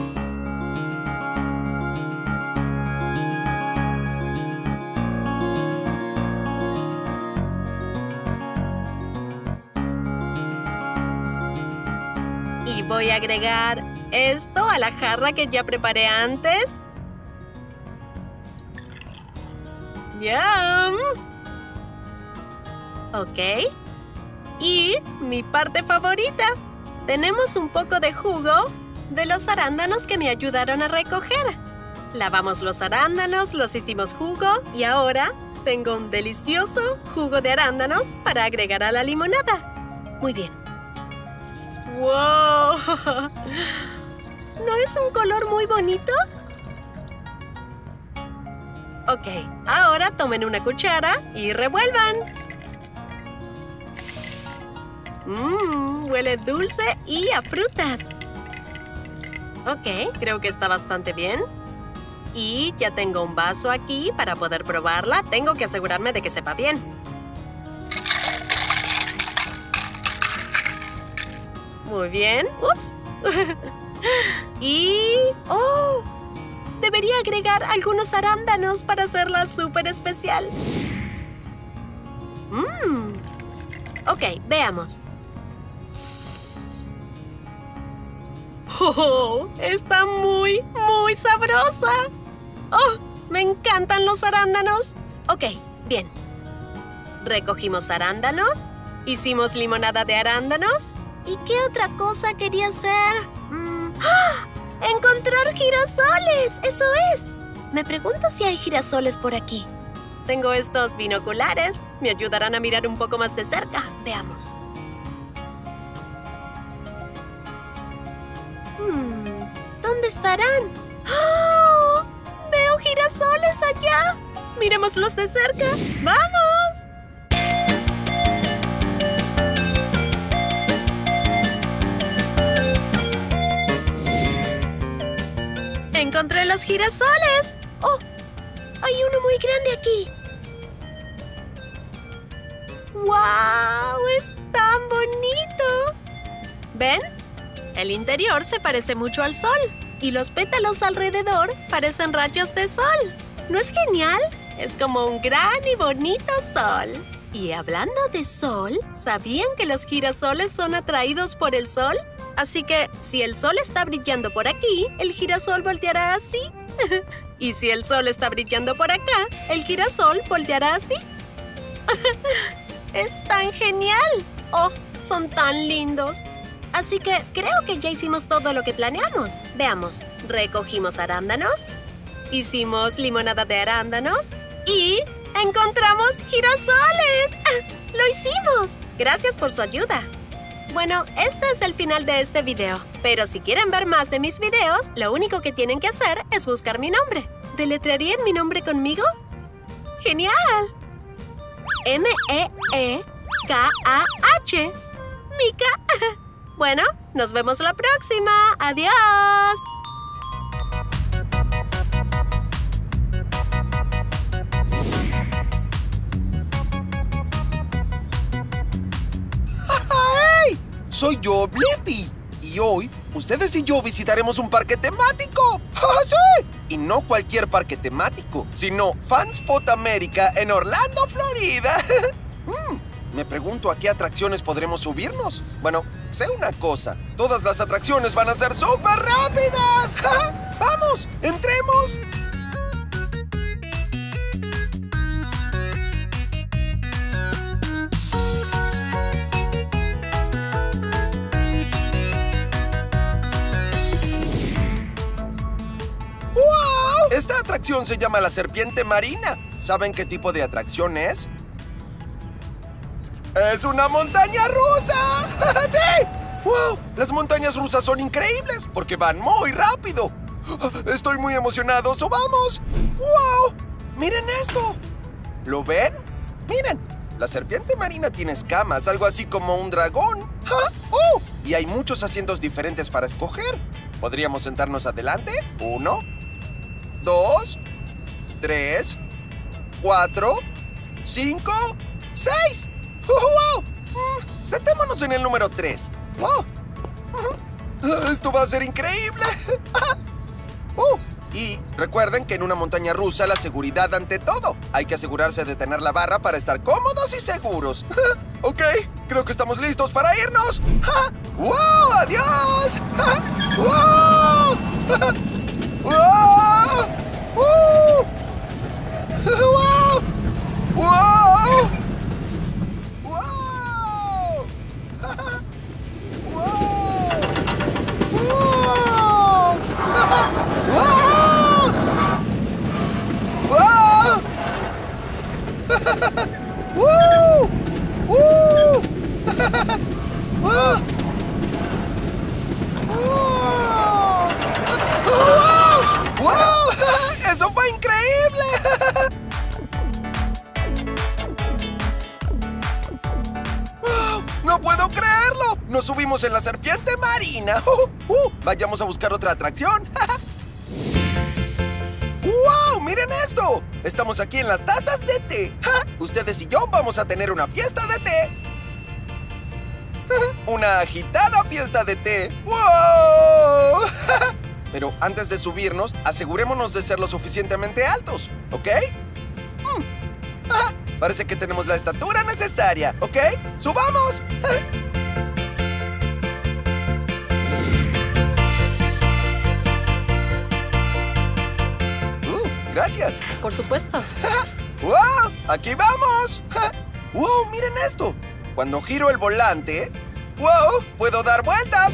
Y voy a agregar esto a la jarra que ya preparé antes. ¡Yum! Ok. Y mi parte favorita. Tenemos un poco de jugo de los arándanos que me ayudaron a recoger. Lavamos los arándanos, los hicimos jugo y ahora tengo un delicioso jugo de arándanos para agregar a la limonada. Muy bien. ¡Wow! ¿No es un color muy bonito? Ok, ahora tomen una cuchara y revuelvan. Huele dulce y a frutas. Ok, creo que está bastante bien. Y ya tengo un vaso aquí para poder probarla. Tengo que asegurarme de que sepa bien. Muy bien. ¡Ups! Y... ¡oh! Debería agregar algunos arándanos para hacerla súper especial. Ok, veamos. ¡Oh! Está muy, muy sabrosa. ¡Oh! Me encantan los arándanos. Ok, bien. Recogimos arándanos. Hicimos limonada de arándanos. ¿Y qué otra cosa quería hacer? ¡Ah! ¡Encontrar girasoles! ¡Eso es! Me pregunto si hay girasoles por aquí. Tengo estos binoculares. Me ayudarán a mirar un poco más de cerca. Veamos. ¿Dónde estarán? ¡Oh! ¡Veo girasoles allá! ¡Miremoslos de cerca! ¡Vamos! ¡Encontré los girasoles! ¡Oh! ¡Hay uno muy grande aquí! ¡Wow! ¡Es tan bonito! ¿Ven? El interior se parece mucho al sol y los pétalos alrededor parecen rayos de sol. ¿No es genial? Es como un gran y bonito sol. Y hablando de sol, ¿sabían que los girasoles son atraídos por el sol? Así que si el sol está brillando por aquí, el girasol volteará así. Y si el sol está brillando por acá, el girasol volteará así. ¡Es tan genial! ¡Oh, son tan lindos! Así que creo que ya hicimos todo lo que planeamos. Veamos, recogimos arándanos, hicimos limonada de arándanos y ¡encontramos girasoles! ¡Lo hicimos! Gracias por su ayuda. Bueno, este es el final de este video. Pero si quieren ver más de mis videos, lo único que tienen que hacer es buscar mi nombre. ¿Deletrearían mi nombre conmigo? ¡Genial! M-E-E-K-A-H. Mika. Bueno, nos vemos la próxima. ¡Adiós!
soy yo, Blippi. Y hoy, ustedes y yo visitaremos un parque temático. ¡Ah, sí! Y no cualquier parque temático, sino Fanspot América en Orlando, Florida. Me pregunto a qué atracciones podremos subirnos. Bueno, sé una cosa. Todas las atracciones van a ser súper rápidas. ¡Ja! ¡Vamos! ¡Entremos! ¡Wow! Esta atracción se llama la serpiente marina. ¿Saben qué tipo de atracción es? ¡Es una montaña rusa! ¡Sí! ¡Wow! Las montañas rusas son increíbles porque van muy rápido. Estoy muy emocionado. ¡Subamos! ¡Wow! ¡Miren esto! ¿Lo ven? ¡Miren! La serpiente marina tiene escamas, algo así como un dragón. ¡Ah! ¡Oh! Y hay muchos asientos diferentes para escoger. ¿Podríamos sentarnos adelante? 1, 2, 3, 4, 5, 6. ¡Wow! Sentémonos en el número 3. ¡Wow! ¡Esto va a ser increíble! Y recuerden que en una montaña rusa la seguridad ante todo. Hay que asegurarse de tener la barra para estar cómodos y seguros. Ok, creo que estamos listos para irnos. ¡Wow! ¡Adiós! ¡Wow! ¡Wow! ¡Wow! ¡Wow! ¡Wow! ¡Eso fue increíble! ¡Wow! ¡No puedo creerlo! ¡Nos subimos en la serpiente marina! ¡Vayamos a buscar otra atracción! ¡Wow! ¡Miren esto! Estamos aquí en las tazas de té. Ustedes y yo vamos a tener una fiesta de té. ¡Una agitada fiesta de té! ¡Wow! Pero antes de subirnos, asegurémonos de ser lo suficientemente altos, ¿ok? Parece que tenemos la estatura necesaria, ¿ok? ¡Subamos! Gracias.
Por supuesto.
¡Wow! ¡Aquí vamos! ¡Wow! ¡Miren esto! Cuando giro el volante, ¡wow! ¡Puedo dar vueltas!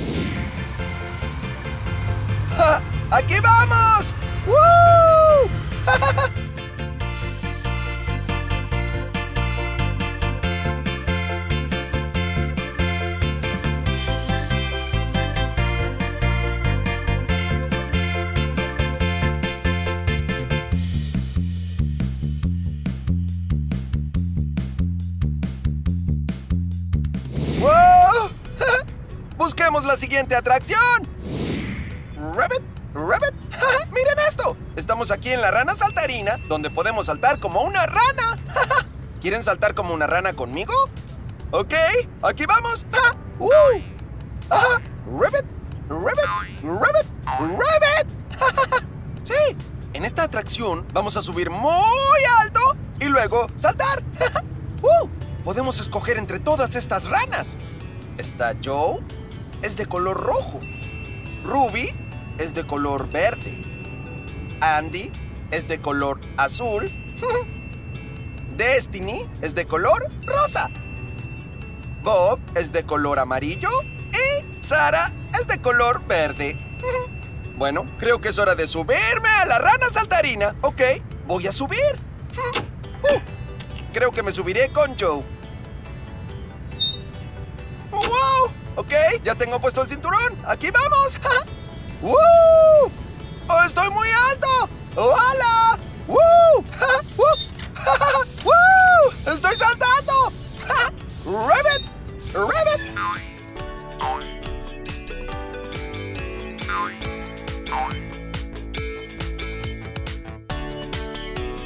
¡Aquí vamos! ¡Woo! ¡Wow! ¡Busquemos la siguiente atracción! ¡Rabbit! ¡Rabbit! ¡Miren esto! Estamos aquí en la rana saltarina, donde podemos saltar como una rana. ¿Quieren saltar como una rana conmigo? Ok, aquí vamos. ¡Rabbit! ¡Rabbit! ¡Rabbit! ¡Rabbit! Sí, en esta atracción vamos a subir muy alto y luego saltar. Podemos escoger entre todas estas ranas. Está Joe, es de color rojo. Ruby es de color verde. Andy es de color azul. Destiny es de color rosa. Bob es de color amarillo. Y Sara es de color verde. Bueno, creo que es hora de subirme a la rana saltarina. Ok, voy a subir. Creo que me subiré con Joe. ¡Wow! Ok, ya tengo puesto el cinturón. ¡Aquí vamos! ¡Woo! ¡Oh, estoy muy alto! ¡Hola! ¡Woo! ¡Woo! ¡Estoy saltando! ¡Rabbit! ¡Rabbit!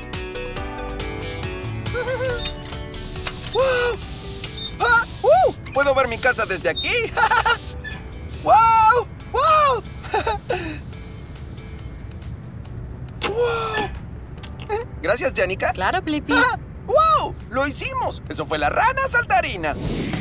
¡Wow! ¡Puedo ver mi casa desde aquí! ¡Wow! ¡Wow! ¡Wow! Gracias, Janica.
Claro, Blippi.
¡Wow! ¡Lo hicimos! ¡Eso fue la rana saltarina!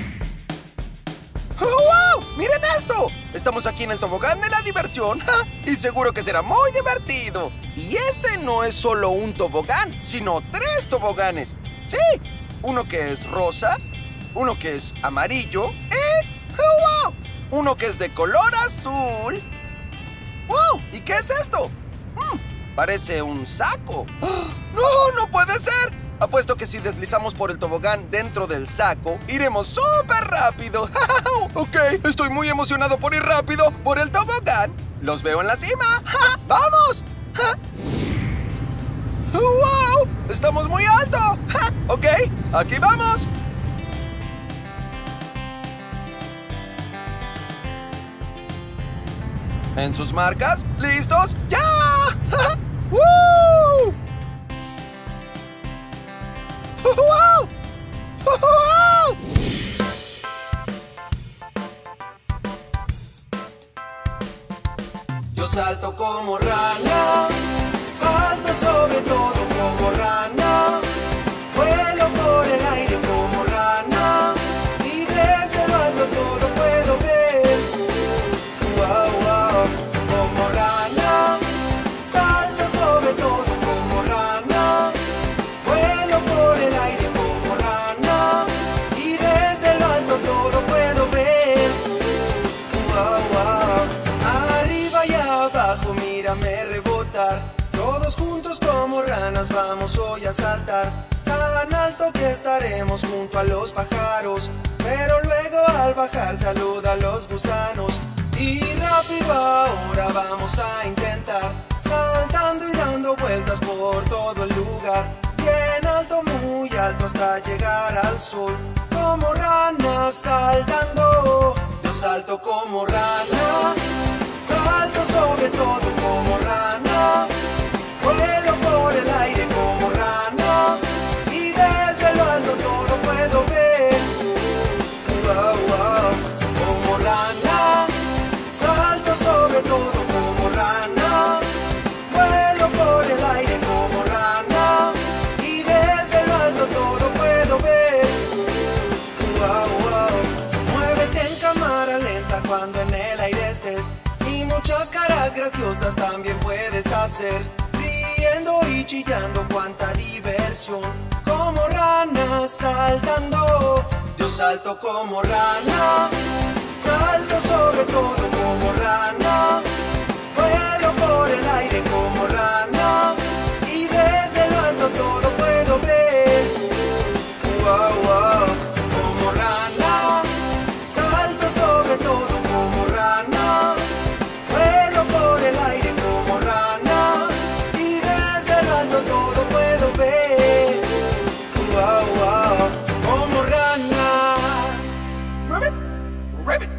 ¡Oh, wow! ¡Miren esto! Estamos aquí en el tobogán de la diversión. ¡Ja! Y seguro que será muy divertido. Y este no es solo un tobogán, sino 3 toboganes. ¡Sí! Uno que es rosa, uno que es amarillo y... ¡oh, wow! Uno que es de color azul. ¡Wow! ¿Y qué es esto? Parece un saco. ¡No! ¡No puede ser! Apuesto que si deslizamos por el tobogán dentro del saco, iremos súper rápido. Ok, estoy muy emocionado por ir rápido por el tobogán. ¡Los veo en la cima! ¡Vamos! ¡Wow! ¡Estamos muy alto! Ok, aquí vamos. ¿En sus marcas? ¿Listos? ¡Ya! ¡Woo! ¡Wow! ¡Wow! Yo salto como rana, salto sobre todo como rana, vuelo por el aire como rana, y desde lo alto todo puedo ver. Wow, wow, como rana, salto sobre todo como rana, vuelo por el aire como rana, y desde lo alto todo puedo ver. Wow, wow, arriba y abajo mírame rebotar, todos juntos como ranas vamos hoy a saltar, tan alto que estaremos junto a los pájaros, pero luego al bajar saluda a los gusanos. Y rápido ahora vamos a intentar, saltando y dando vueltas por todo el lugar, bien alto, muy alto hasta llegar al sol, como rana saltando. Yo salto como rana, salto sobre todo como rana, vuelo por el aire como rana, y desde lo alto todo puedo ver. Wow, wow, como rana, salto sobre todo como rana, vuelo por el aire como rana, y desde lo alto todo puedo ver. Wow, wow, muévete en cámara lenta cuando en el aire estés, y muchas caras graciosas también puedes hacer, riendo y chillando, cuánta diversión, como rana saltando. Yo salto como rana, salto sobre todo como rana, vuelo por el aire como rana, y desde lo alto todo puedo ver. Wow, wow, como rana, salto sobre todo como rana, vuelo por el aire como rana, y desde lo alto todo puedo ver. Wow, wow, como rana. Rabbit, rabbit.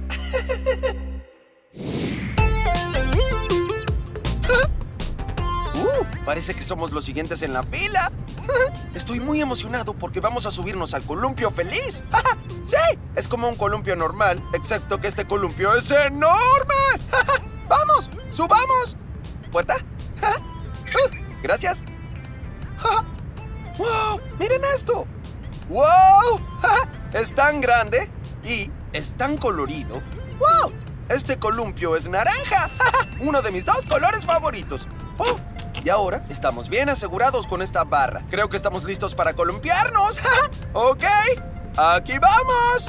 Parece que somos los siguientes en la fila. Estoy muy emocionado porque vamos a subirnos al columpio feliz. ¡Sí! Es como un columpio normal, excepto que este columpio es enorme. ¡Vamos! ¡Subamos! ¿Puerta? Gracias. ¡Wow! ¡Miren esto! ¡Wow! Es tan grande y es tan colorido. ¡Wow! Este columpio es naranja. Uno de mis 2 colores favoritos. ¡Oh! Y ahora estamos bien asegurados con esta barra. Creo que estamos listos para columpiarnos. ¡Ok! ¡Aquí vamos!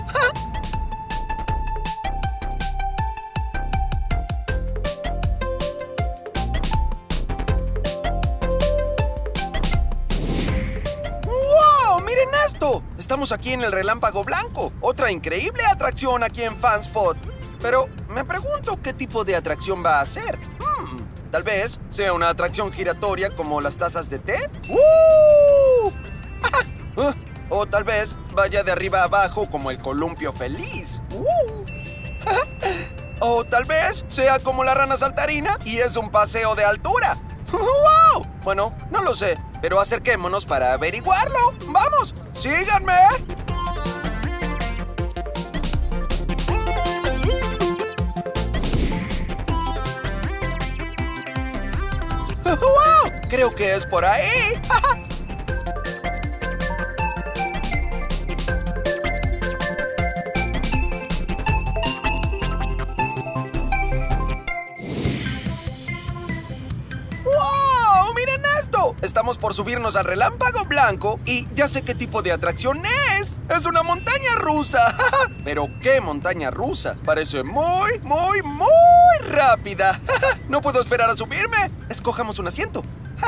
¡Wow! ¡Miren esto! Estamos aquí en el Relámpago Blanco. Otra increíble atracción aquí en Fanspot. Pero me pregunto qué tipo de atracción va a ser. Tal vez sea una atracción giratoria como las tazas de té. O tal vez vaya de arriba a abajo como el columpio feliz. O tal vez sea como la rana saltarina y es un paseo de altura. ¡Wow! Bueno, no lo sé, pero acerquémonos para averiguarlo. ¡Vamos! ¡Síganme! Creo que es por ahí. ¡Wow! ¡Miren esto! Estamos por subirnos al relámpago blanco y ya sé qué tipo de atracción es. ¡Es una montaña rusa! ¿Pero qué montaña rusa? Parece muy, muy, muy rápida. No puedo esperar a subirme. Escojamos un asiento.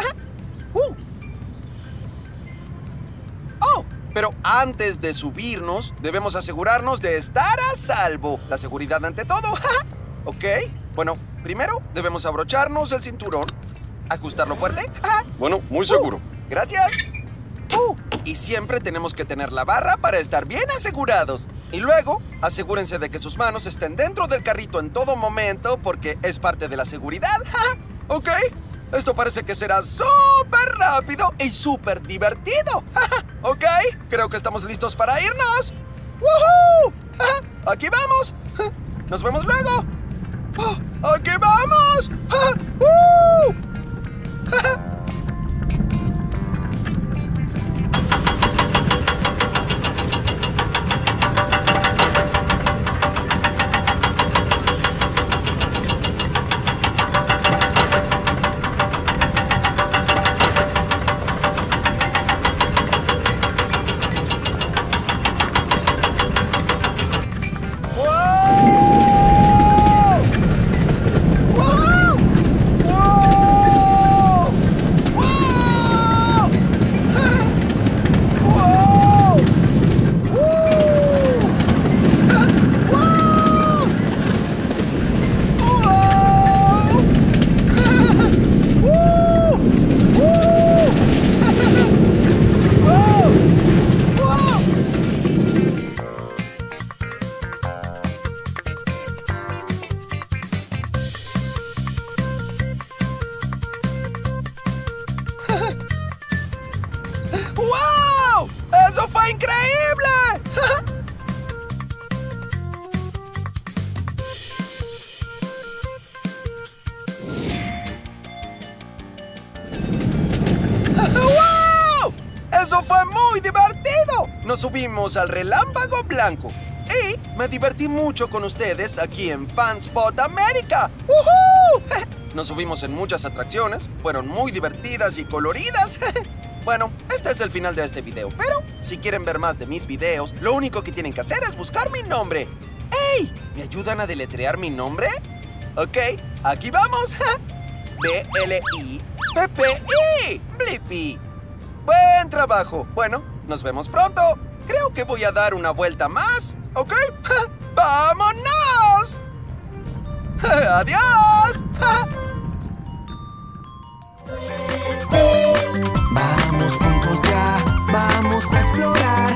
¡Oh! Pero antes de subirnos, debemos asegurarnos de estar a salvo. La seguridad ante todo. ¿Ok? Bueno, primero debemos abrocharnos el cinturón. ¿Ajustarlo fuerte?
Bueno, muy seguro.
Gracias. Y siempre tenemos que tener la barra para estar bien asegurados. Y luego, asegúrense de que sus manos estén dentro del carrito en todo momento porque es parte de la seguridad. ¿Ok? Esto parece que será súper rápido y súper divertido. ¿Ok? Creo que estamos listos para irnos. ¡Woohoo! ¡Aquí vamos! ¡Nos vemos luego! ¡Aquí vamos! ¡Wow! ¡Eso fue increíble! ¡Wow! ¡Eso fue muy divertido! Nos subimos al relámpago blanco y me divertí mucho con ustedes aquí en FanSpot América. ¡Woohoo! Nos subimos en muchas atracciones, fueron muy divertidas y coloridas. Bueno, este es el final de este video, pero si quieren ver más de mis videos, lo único que tienen que hacer es buscar mi nombre. ¡Ey! ¿Me ayudan a deletrear mi nombre? Ok, aquí vamos. B-L-I-P-P-I. Blippi. Buen trabajo. Bueno, nos vemos pronto. Creo que voy a dar una vuelta más. ¿Ok? ¡Vámonos! ¡Adiós!
Vamos juntos ya, vamos a explorar.